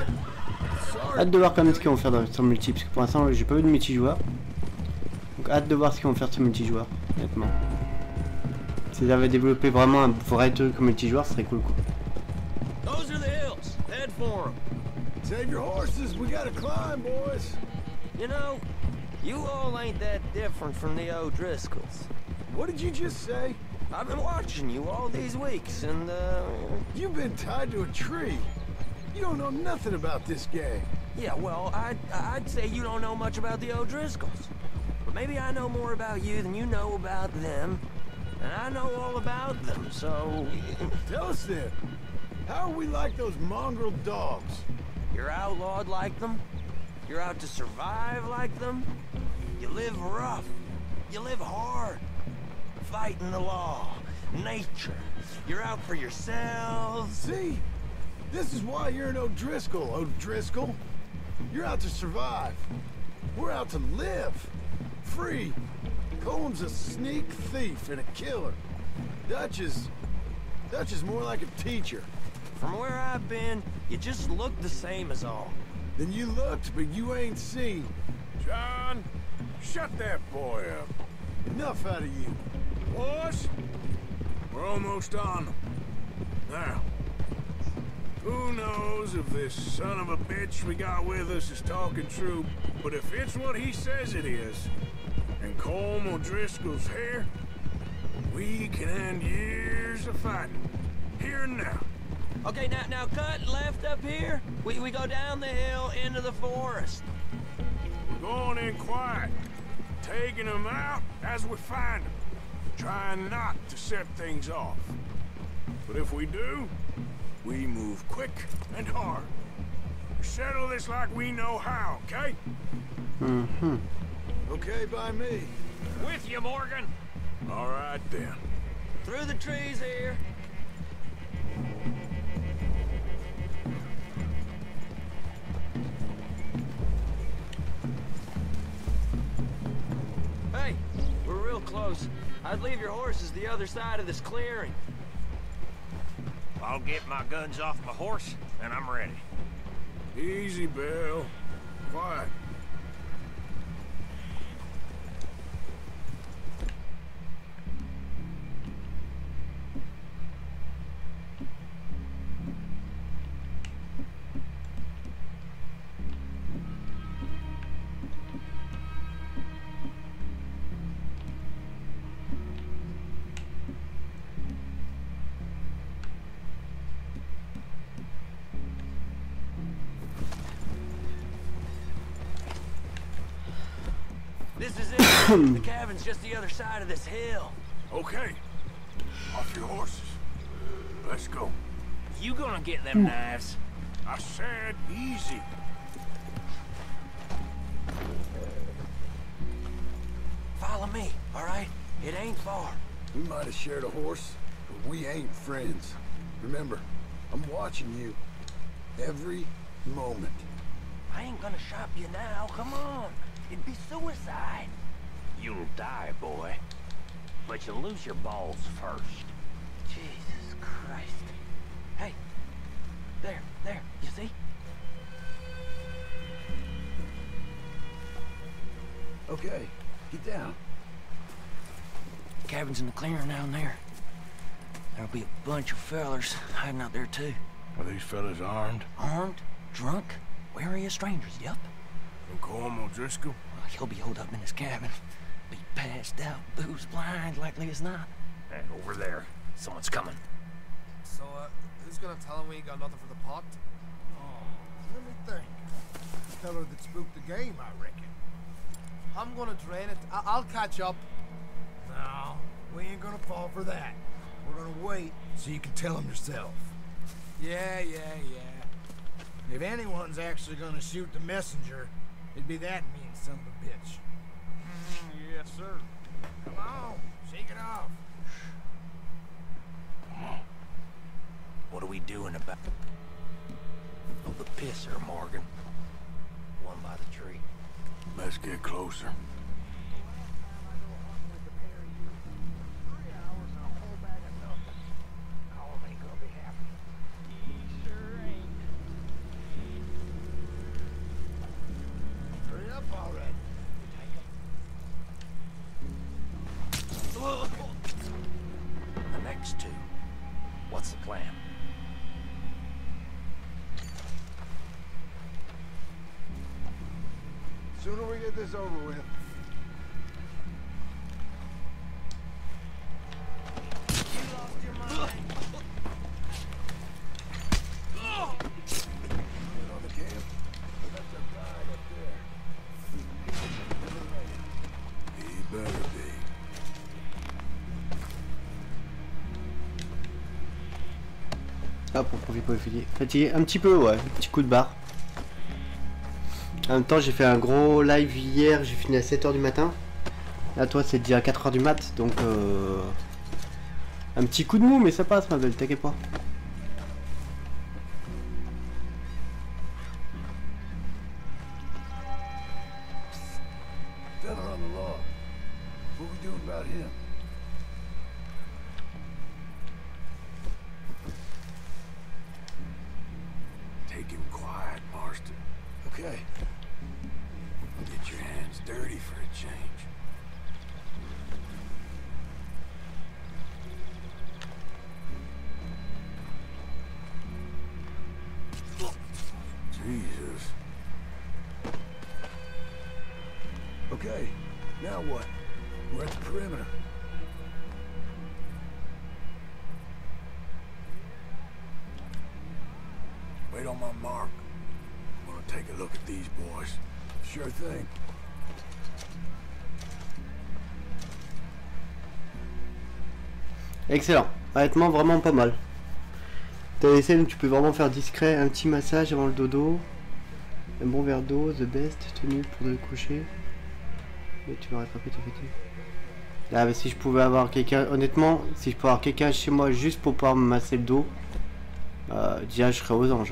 Hâte de voir quand même ce qu'ils vont faire dans sur multi, parce que pour l'instant j'ai pas eu de multijoueur. Donc hâte de voir ce qu'ils vont faire sur multijoueur, honnêtement. S'ils avaient développé vraiment un vrai truc comme multijoueur, ce serait cool quoi. Those are the hills. Head for them. Save your horses, we gotta climb, boys. You know, you all ain't that different from the O'Driscolls. What did you just say? I've been watching you all these weeks, and, uh... You've been tied to a tree. You don't know nothing about this gang. Yeah, well, I'd, I'd say you don't know much about the O'Driscolls. But maybe I know more about you than you know about them. And I know all about them, so... Tell us then. How are we like those mongrel dogs? You're outlawed like them? You're out to survive like them? You live rough. You live hard. Fighting the law. Nature. You're out for yourselves. See? This is why you're an O'Driscoll, O'Driscoll. You're out to survive. We're out to live. Free. Colm's a sneak thief and a killer. Dutch is... Dutch is more like a teacher. From where I've been, you just look the same as all. Then you looked, but you ain't seen. John, shut that boy up. Enough out of you. Boys, we're almost on them. Now, who knows if this son of a bitch we got with us is talking true, but if it's what he says it is, and Colm O'Driscoll's here, we can end years of fighting, here and now. Okay, now, now cut left up here. We, we go down the hill into the forest. We're going in quiet, taking them out as we find them, trying not to set things off. But if we do, we move quick and hard. We settle this like we know how, okay? Mm-hmm. Okay by me. With you, Morgan. All right, then. Through the trees here. Hey, we're real close. I'd leave your horses the other side of this clearing. I'll get my guns off my horse, and I'm ready. Easy, Bill. Quiet. This is it. The cabin's just the other side of this hill. Okay. Off your horses. Let's go. You gonna get them knives? I said easy. Follow me, all right? It ain't far. We might have shared a horse, but we ain't friends. Remember, I'm watching you. Every moment. I ain't gonna shop you now, come on. It'd be suicide. You'll die, boy. But you'll lose your balls first. Jesus Christ. Hey, there, there, you see? Okay, get down. Cabin's in the clearing down there. There'll be a bunch of fellers hiding out there too. Are these fellas armed? Armed? Drunk? Wary of strangers, yup. From Colm O'Driscoll? Well, he'll be holed up in his cabin. Be passed out, booze blind, likely as not. And over there, someone's coming. So, uh, who's gonna tell him we ain't got nothing for the pot? Oh, let me think. The fella that spooked the game, I reckon. I'm gonna drain it. I I'll catch up. No, we ain't gonna fall for that. We're gonna wait so you can tell him yourself. Yeah, yeah, yeah. If anyone's actually gonna shoot the messenger, it'd be that mean son of a bitch. Mm, yes, sir. Come on, shake it off. What are we doing about... Oh, the pisser, Morgan. One by the tree. Let's get closer. Hurry up already. The next two. What's the plan? Sooner we get this over with. You lost your mind. Get on the camp. That's a guide up there. He better be. Hop, on profite pour fatiguer. Fatigué un petit peu, ouais, un petit coup de barre. En même temps, j'ai fait un gros live hier, j'ai fini à sept heures du matin. Là, toi, c'est déjà quatre heures du mat, donc euh... un petit coup de mou, mais ça passe, ma belle, t'inquiète pas. Fella on the log. What we doing about him? Take him quiet, Marston. Okay. Get your hands dirty for a change. Jesus. Okay, now what? We're at the perimeter. Wait on my mark. I'm gonna take a look at these boys. Sure thing. Excellent, honnêtement vraiment pas mal. T'as des scènes où tu peux vraiment faire discret, un petit massage avant le dodo, un bon verre d'eau, the best, tenue pour le coucher. Et tu vas rattraper ta fatigue. Là, mais si je pouvais avoir quelqu'un, honnêtement, si je pouvais avoir quelqu'un chez moi juste pour pouvoir me masser le dos, euh, déjà je serais aux anges. Hein.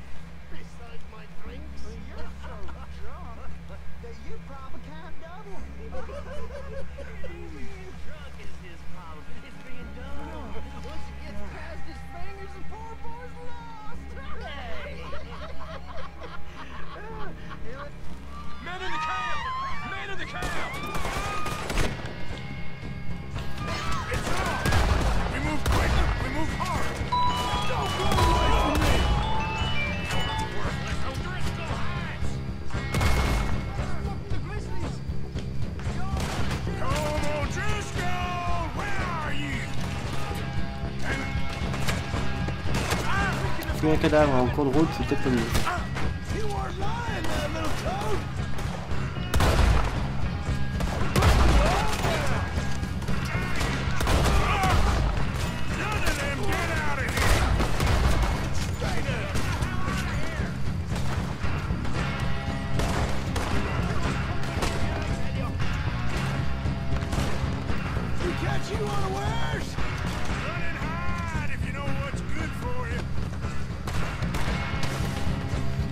Un cadavre en cours de route, c'est peut-être pas mieux.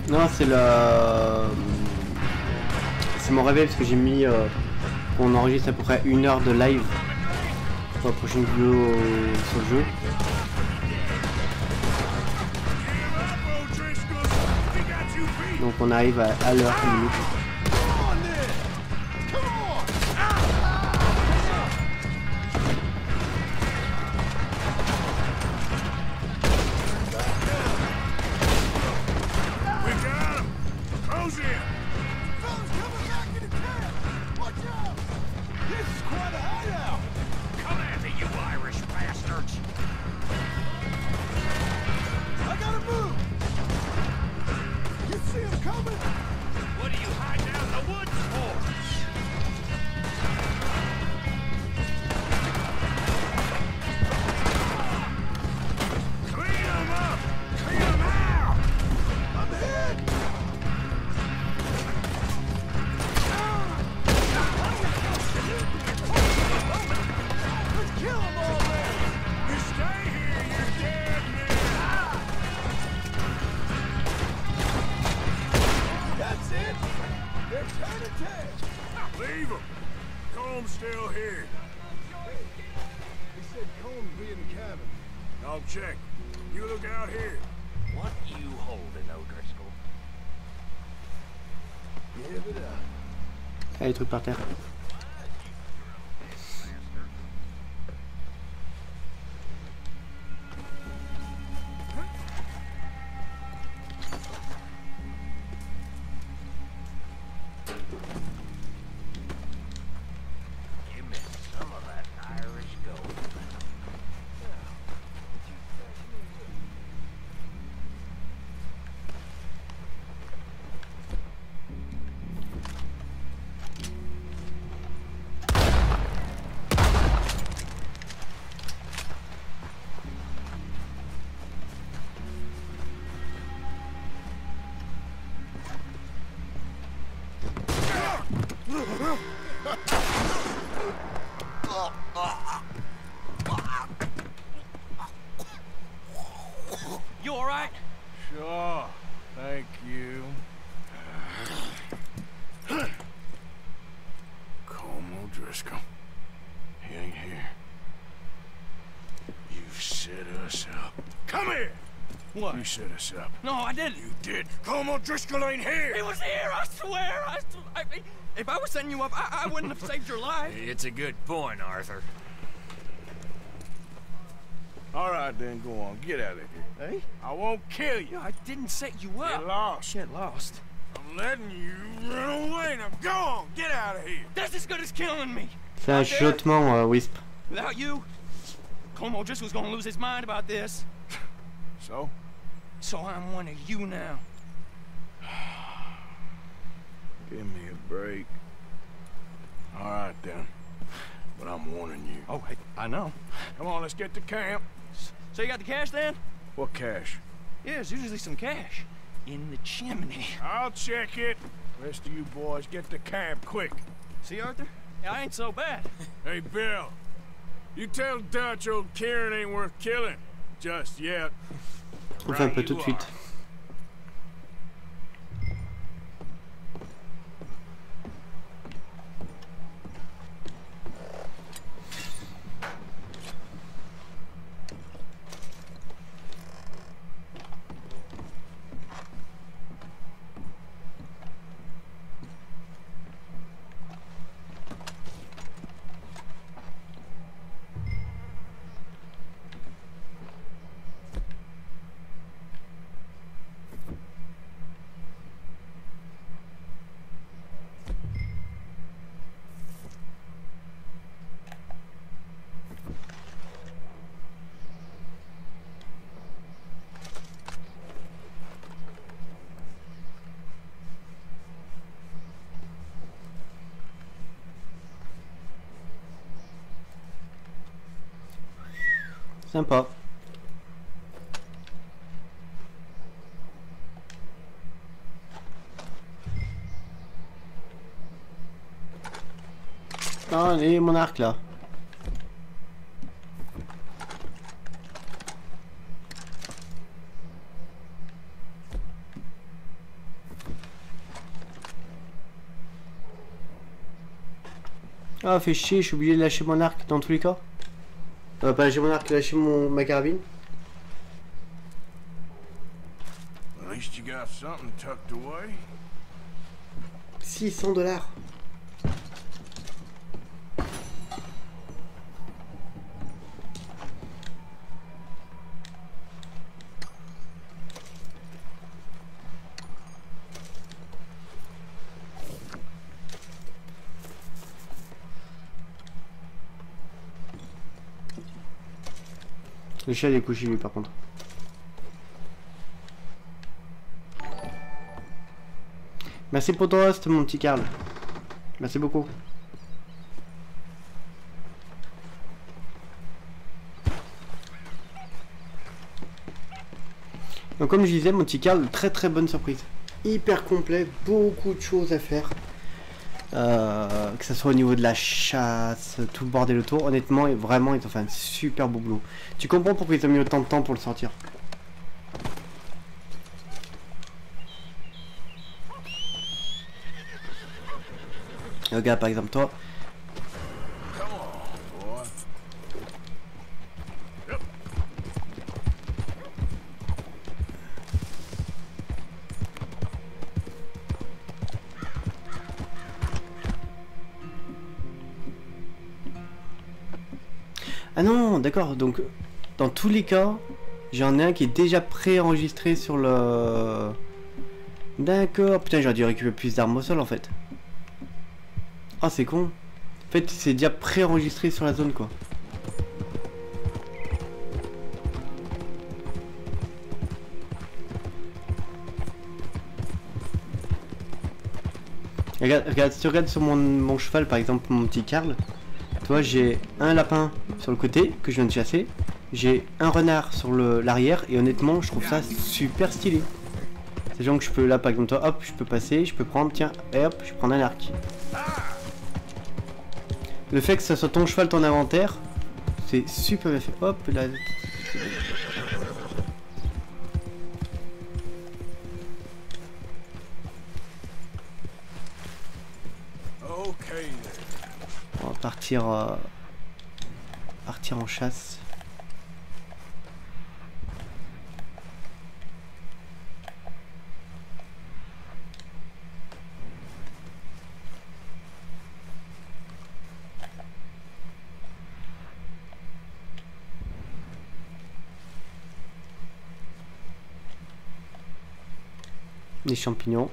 Non, c'est le... C'est mon réveil parce que j'ai mis... Euh... On enregistre à peu près une heure de live pour la prochaine vidéo sur le jeu. Donc on arrive à, à l'heure limite. Leave him. Comb's still here. He said Comb's be in the cabin. I'll check. You look out here. What you holding, O'Driscoll? Give it up. Ah, les trucs par terre. You all right? Sure. Thank you. Colm O'Driscoll. He ain't here. You set us up. Come here! What? You set us up. No, I didn't. You did. Colm O'Driscoll ain't here! He was here, I swear! I, I, if I was setting you up, I, I wouldn't have saved your life. It's a good point, Arthur. All right, then, go on. Get out of here. Hey? I won't kill you. I didn't set you up. Get lost. Shit, lost. I'm letting you run away. Now go on. Get out of here. That's as good as killing me. C'est un chuchotement, euh, Wisp. Without you, Colm O'Driscoll's gonna lose his mind about this. So? So I'm one of you now. Give me a break. All right, then. But I'm warning you. Oh, hey, I know. Come on, let's get to camp. So you got the cash then? What cash? Yeah, there's usually some cash. In the chimney. I'll check it. Rest of you boys, get to camp, quick. See, Arthur? Yeah, I ain't so bad. Hey, Bill. You tell Dutch old Kieran ain't worth killing. Just yet. On fait un peu tout de suite. Sympa. Ah, et mon arc là. Ah, fait chier, je suis obligé de lâcher mon arc dans tous les cas. Euh, pas lâcher mon arc, lâcher mon, ma carabine. At least you got something tucked away. six cents dollars. Le chat est couché lui par contre. Merci pour ton host mon petit Karl. Merci beaucoup. Donc comme je disais mon petit Karl, très très bonne surprise. Hyper complet, beaucoup de choses à faire. Euh, que ce soit au niveau de la chasse, tout le bordel autour, honnêtement, et vraiment, ils ont fait un super beau boulot. Tu comprends pourquoi ils ont mis autant de temps pour le sortir. Regarde, par exemple, toi. Ah non, d'accord, donc dans tous les cas, j'en ai un qui est déjà pré-enregistré sur le... D'accord, putain j'aurais dû récupérer plus d'armes au sol en fait. Ah oh, c'est con. En fait c'est déjà pré-enregistré sur la zone quoi. Regarde, regarde, si tu regardes sur mon, mon cheval par exemple, mon petit Karl. Toi, j'ai un lapin sur le côté que je viens de chasser, j'ai un renard sur l'arrière et honnêtement je trouve ça super stylé. C'est genre que je peux là par exemple toi hop je peux passer, je peux prendre tiens et hop je peux prendre un arc. Le fait que ça soit ton cheval ton inventaire, c'est super bien fait. Hop là. On va partir, euh, partir en chasse. Des champignons.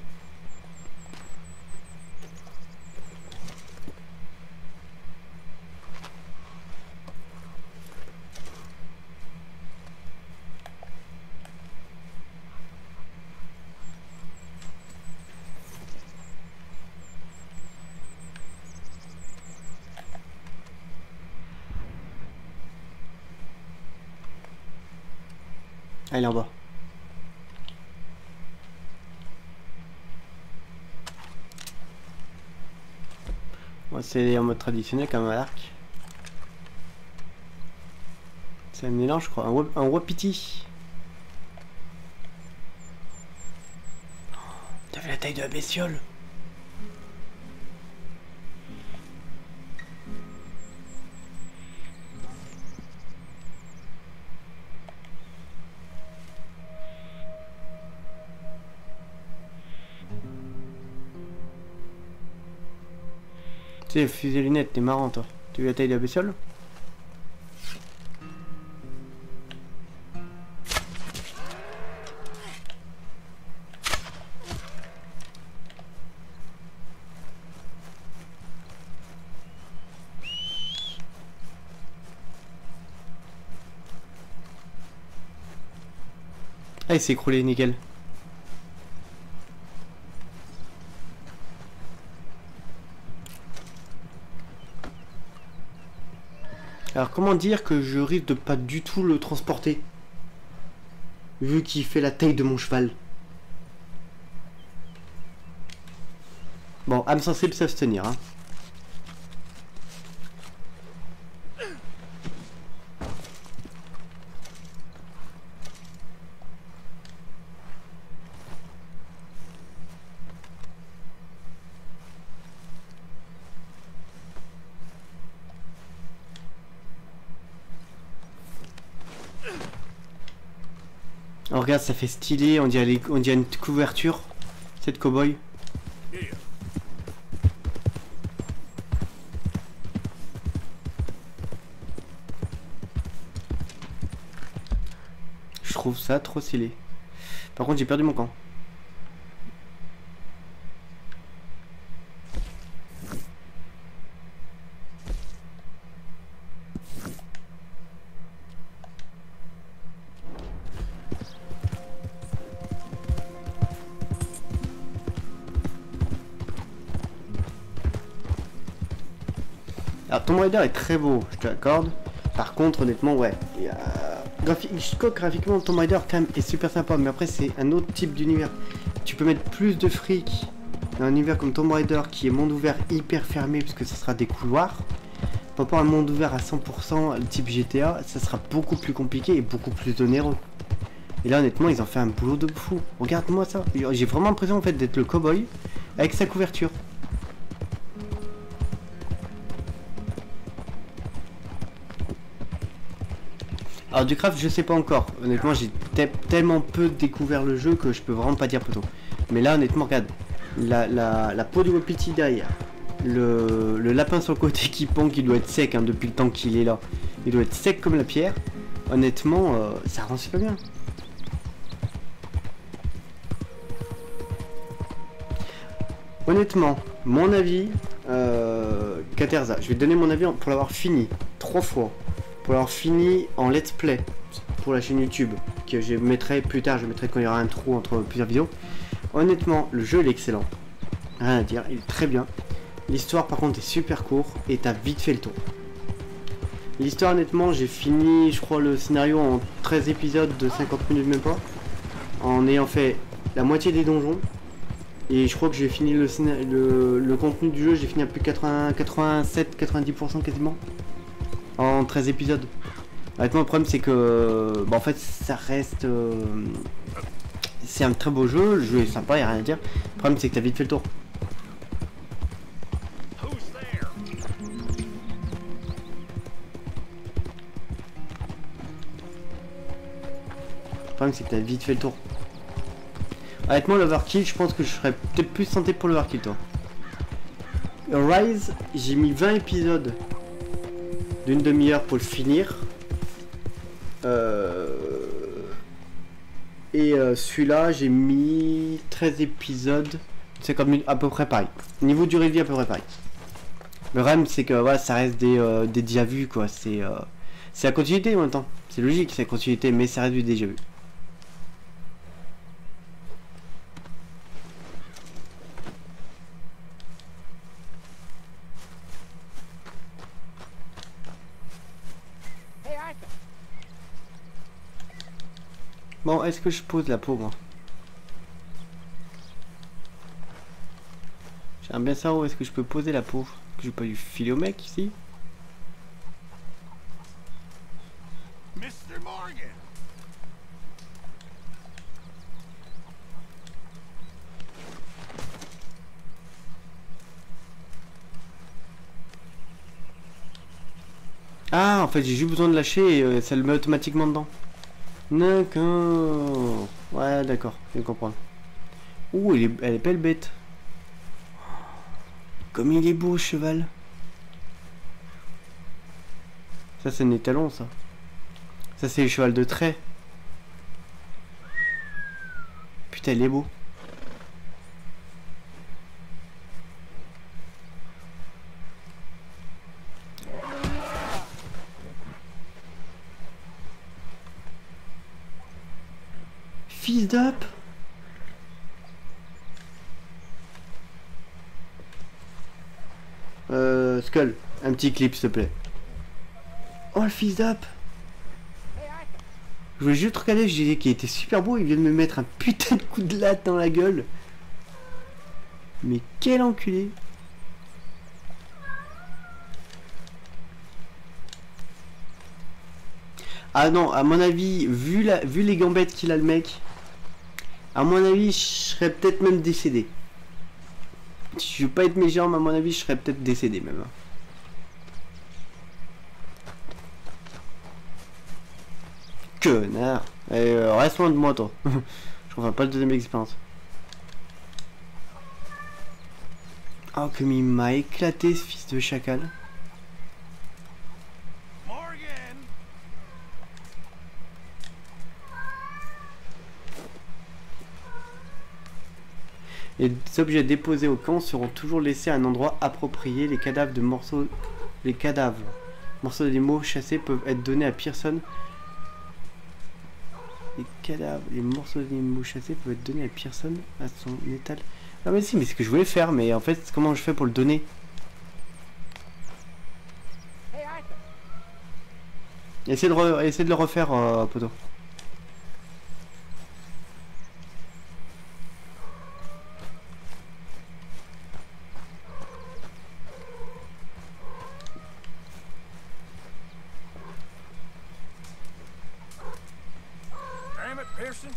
Ah, il est en bas. Bon, c'est en mode traditionnel comme à l'arc. C'est un mélange, je crois. Un, wap un wapiti. Oh, t'as vu la taille de la bestiole? Tu sais, fusil lunettes, t'es marrant toi. Tu veux la taille de la bestiole? Ah, il s'est écroulé, nickel. Alors comment dire que je risque de pas du tout le transporter vu qu'il fait la taille de mon cheval. Bon, âme sensible s'abstenir hein. regarde, ça fait stylé, on dirait, les, on dirait une couverture, cette cow-boy. Je trouve ça trop stylé. Par contre, j'ai perdu mon camp. Alors Tomb Raider est très beau, je te l'accorde. Par contre, honnêtement, ouais, il y a... Graphi... je crois que graphiquement Tomb Raider quand même est super sympa, mais après c'est un autre type d'univers. Tu peux mettre plus de fric dans un univers comme Tomb Raider qui est monde ouvert hyper fermé puisque ça sera des couloirs. Par rapport à un monde ouvert à cent pour cent, le type G T A, ça sera beaucoup plus compliqué et beaucoup plus onéreux. Et là honnêtement, ils ont fait un boulot de fou. Regarde-moi ça. J'ai vraiment l'impression en fait d'être le cowboy avec sa couverture. Alors du craft je sais pas encore, honnêtement j'ai te tellement peu découvert le jeu que je peux vraiment pas dire plutôt. Mais là honnêtement regarde, la, la, la peau du wapiti derrière, le, le lapin sur le côté qui pond qui doit être sec hein, depuis le temps qu'il est là, il doit être sec comme la pierre, honnêtement euh, ça rend super bien. Honnêtement, mon avis, euh, Caterza, je vais te donner mon avis pour l'avoir fini trois fois. Pour l'avoir fini en let's play pour la chaîne YouTube que je mettrai plus tard, je mettrai quand il y aura un trou entre plusieurs vidéos. Honnêtement, le jeu il est excellent, rien à dire, il est très bien. L'histoire par contre est super court et t'as vite fait le tour. L'histoire honnêtement, j'ai fini je crois le scénario en treize épisodes de cinquante minutes même pas, en ayant fait la moitié des donjons. Et je crois que j'ai fini le, le, le contenu du jeu, j'ai fini à plus de quatre-vingts, quatre-vingt-sept, quatre-vingt-dix pour cent quasiment. En treize épisodes. Honnêtement, le problème c'est que bah, en fait ça reste euh, c'est un très beau jeu, le jeu est sympa, y a rien à dire. Le problème c'est que t'as vite fait le tour. Le problème c'est que t'as vite fait le tour. Honnêtement l'overkill, je pense que je serais peut-être plus tenté pour l'overkill toi. Rise, j'ai mis vingt épisodes d'une demi-heure pour le finir. Euh... Et euh, celui-là, j'ai mis treize épisodes, cinquante minutes, à peu près pareil. Niveau durée de vie, à peu près pareil. Le R E M, c'est que voilà, ça reste des, euh, des déjà vus, quoi. C'est euh... la continuité en même temps. C'est logique, c'est la continuité, mais ça reste du déjà vu. Bon, est-ce que je pose la peau, moi? J'aimerais bien savoir où est-ce que je peux poser la peau. Que j'ai pas eu filer au mec ici. mister Morgan. Ah, en fait, j'ai juste besoin de lâcher et euh, ça le met automatiquement dedans. D'accord. Ouais, d'accord, je vais comprendre. Ouh, elle est, elle est belle bête. Comme il est beau, cheval. Ça, c'est un étalon, ça. Ça, c'est le cheval de trait. Putain, il est beau. Fils d'up. Euh, Skull, un petit clip s'il te plaît. Oh le fils d'up. Je voulais juste regarder, je disais qu'il était super beau, il vient de me mettre un putain de coup de latte dans la gueule. Mais quel enculé. Ah non, à mon avis, vu, la, vu les gambettes qu'il a le mec, à mon avis, je serais peut-être même décédé. Je veux pas être méchant, mais à mon avis, je serais peut-être décédé même. Connard. Et euh, reste loin de moi, toi. Je refais pas de deuxième expérience. Oh, comme il m'a éclaté, ce fils de chacal. Les objets déposés au camp seront toujours laissés à un endroit approprié. Les cadavres de morceaux, les cadavres, morceaux d'animaux chassés peuvent être donnés à Pearson. Les cadavres, les morceaux d'animaux chassés peuvent être donnés à Pearson à son étal. Ah mais si, mais c'est ce que je voulais faire, mais en fait, comment je fais pour le donner? Essayez de, re essayez de le refaire, euh, poto. Pearson?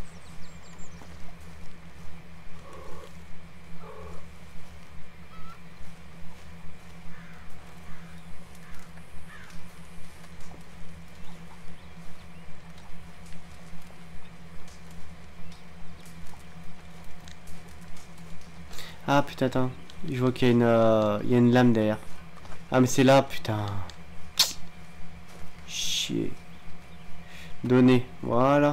Ah putain, attends. Je vois qu'il y a une, euh, il y a une lame derrière. Ah mais c'est là, putain. Chier. Donner, voilà.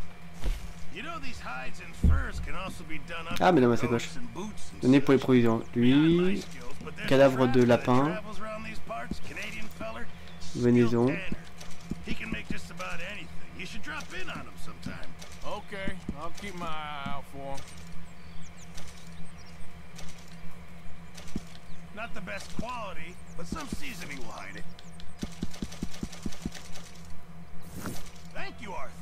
Ah mais dans ma sacoche. Donner pour les provisions. Lui, cadavre de lapin. Venaison. Okay, I'll keep my eye out for him. Not the best quality, but some seasoning will hide it. Thank you, Arthur.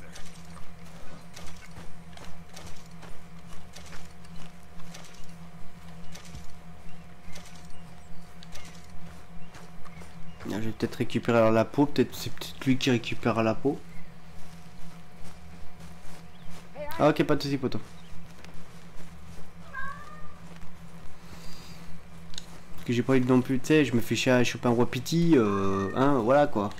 Je vais peut-être récupérer la peau, peut-être c'est peut-être lui qui récupère la peau. Ah ok, pas de soucis, poto. Parce que j'ai pas eu non plus, tu sais, je me fais chier à choper un wapiti, euh, hein, voilà quoi.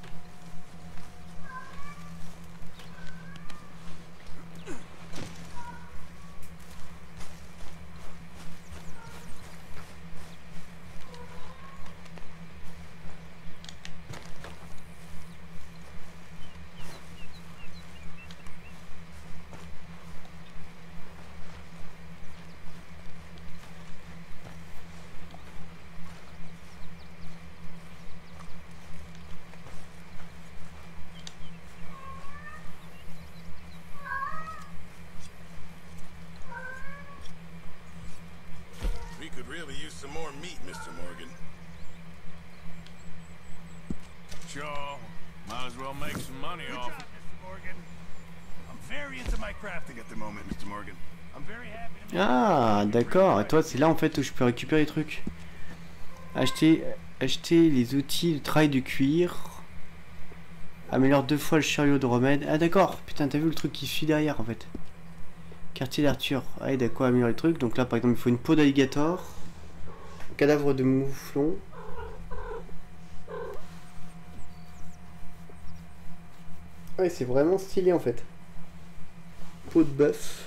Really use some more meat, Mister Morgan. Sure. Might as well make some money Good off job, Mister Morgan. I'm very into my crafting at the moment, Mister Morgan. I'm very happy to meet Ah d'accord, et toi c'est là en fait où je peux récupérer les trucs. Acheter, acheter les outils de travail du cuir. Améliore deux fois le chariot de remède. Ah d'accord, putain t'as vu le truc qui suit derrière en fait. Quartier d'Arthur. Ah d'accord, améliorer les trucs. Donc là par exemple il faut une peau d'alligator. Cadavre de mouflon. Ouais c'est vraiment stylé en fait. Peau de bœuf.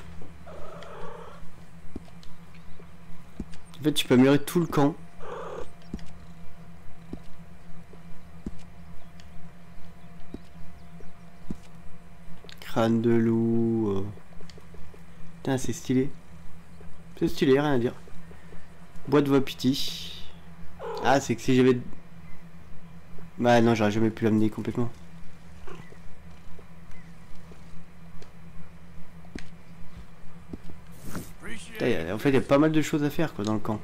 En fait tu peux améliorer tout le camp. Crâne de loup. Euh... Putain c'est stylé. C'est stylé, rien à dire. Boîte de wapiti. Ah c'est que si j'avais... Bah non j'aurais jamais pu l'amener complètement. Putain, en fait il y a pas mal de choses à faire quoi dans le camp.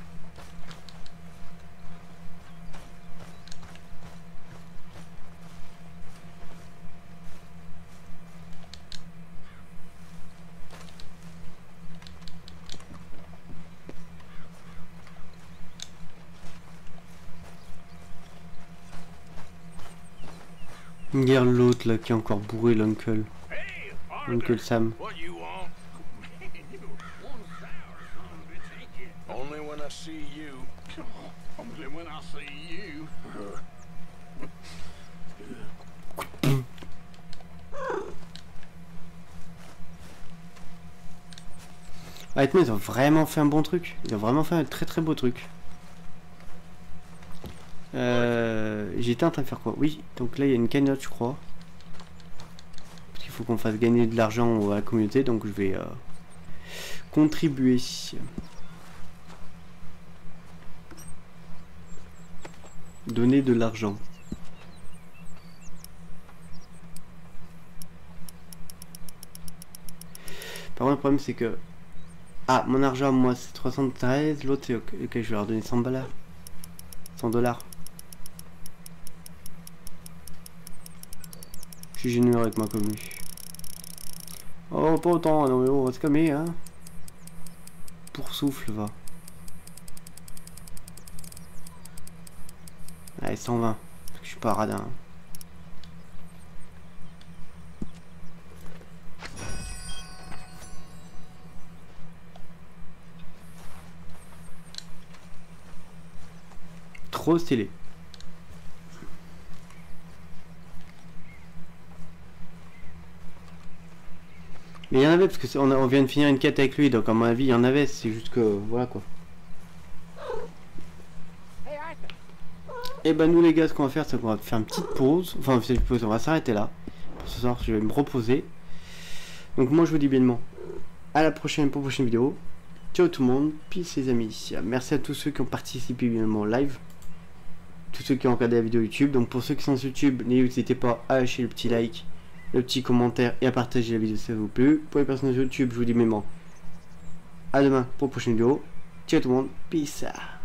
Regarde l'autre là qui est encore bourré, l'uncle. L'uncle Sam. Only when I see you. Only when I see you. Honnêtement, ils ont vraiment fait un bon truc. Ils ont vraiment fait un très très beau truc. Euh, J'étais en train de faire quoi? Oui, donc là il y a une cagnotte, je crois. Parce qu'il faut qu'on fasse gagner de l'argent à la communauté, donc je vais euh, contribuer. Donner de l'argent. Par contre, le problème c'est que... Ah, mon argent, moi c'est trois cent treize, l'autre c'est... Ok, je vais leur donner cent balles. cent dollars. Je suis généreux avec ma commune. Oh, pas autant, non mais oh, on va se calmer, hein. Pour souffle, va. Allez, cent vingt. Parce que je suis pas radin. Trop stylé. Mais il y en avait parce que on, on vient de finir une quête avec lui, donc à mon avis il y en avait, c'est juste que voilà quoi. Et ben nous les gars, ce qu'on va faire c'est qu'on va faire une petite pause, enfin une petite pause, on va s'arrêter là. Pour ce soir je vais me reposer. Donc moi je vous dis bien à la prochaine pour une prochaine vidéo. Ciao tout le monde, peace les amis. Merci à tous ceux qui ont participé évidemment au live. Tous ceux qui ont regardé la vidéo YouTube. Donc pour ceux qui sont sur YouTube, n'hésitez pas à lâcher le petit like, le petit commentaire et à partager la vidéo si ça vous plaît. Pour les personnes sur YouTube, je vous dis mémoire. À demain pour une prochaine vidéo. Ciao tout le monde, peace.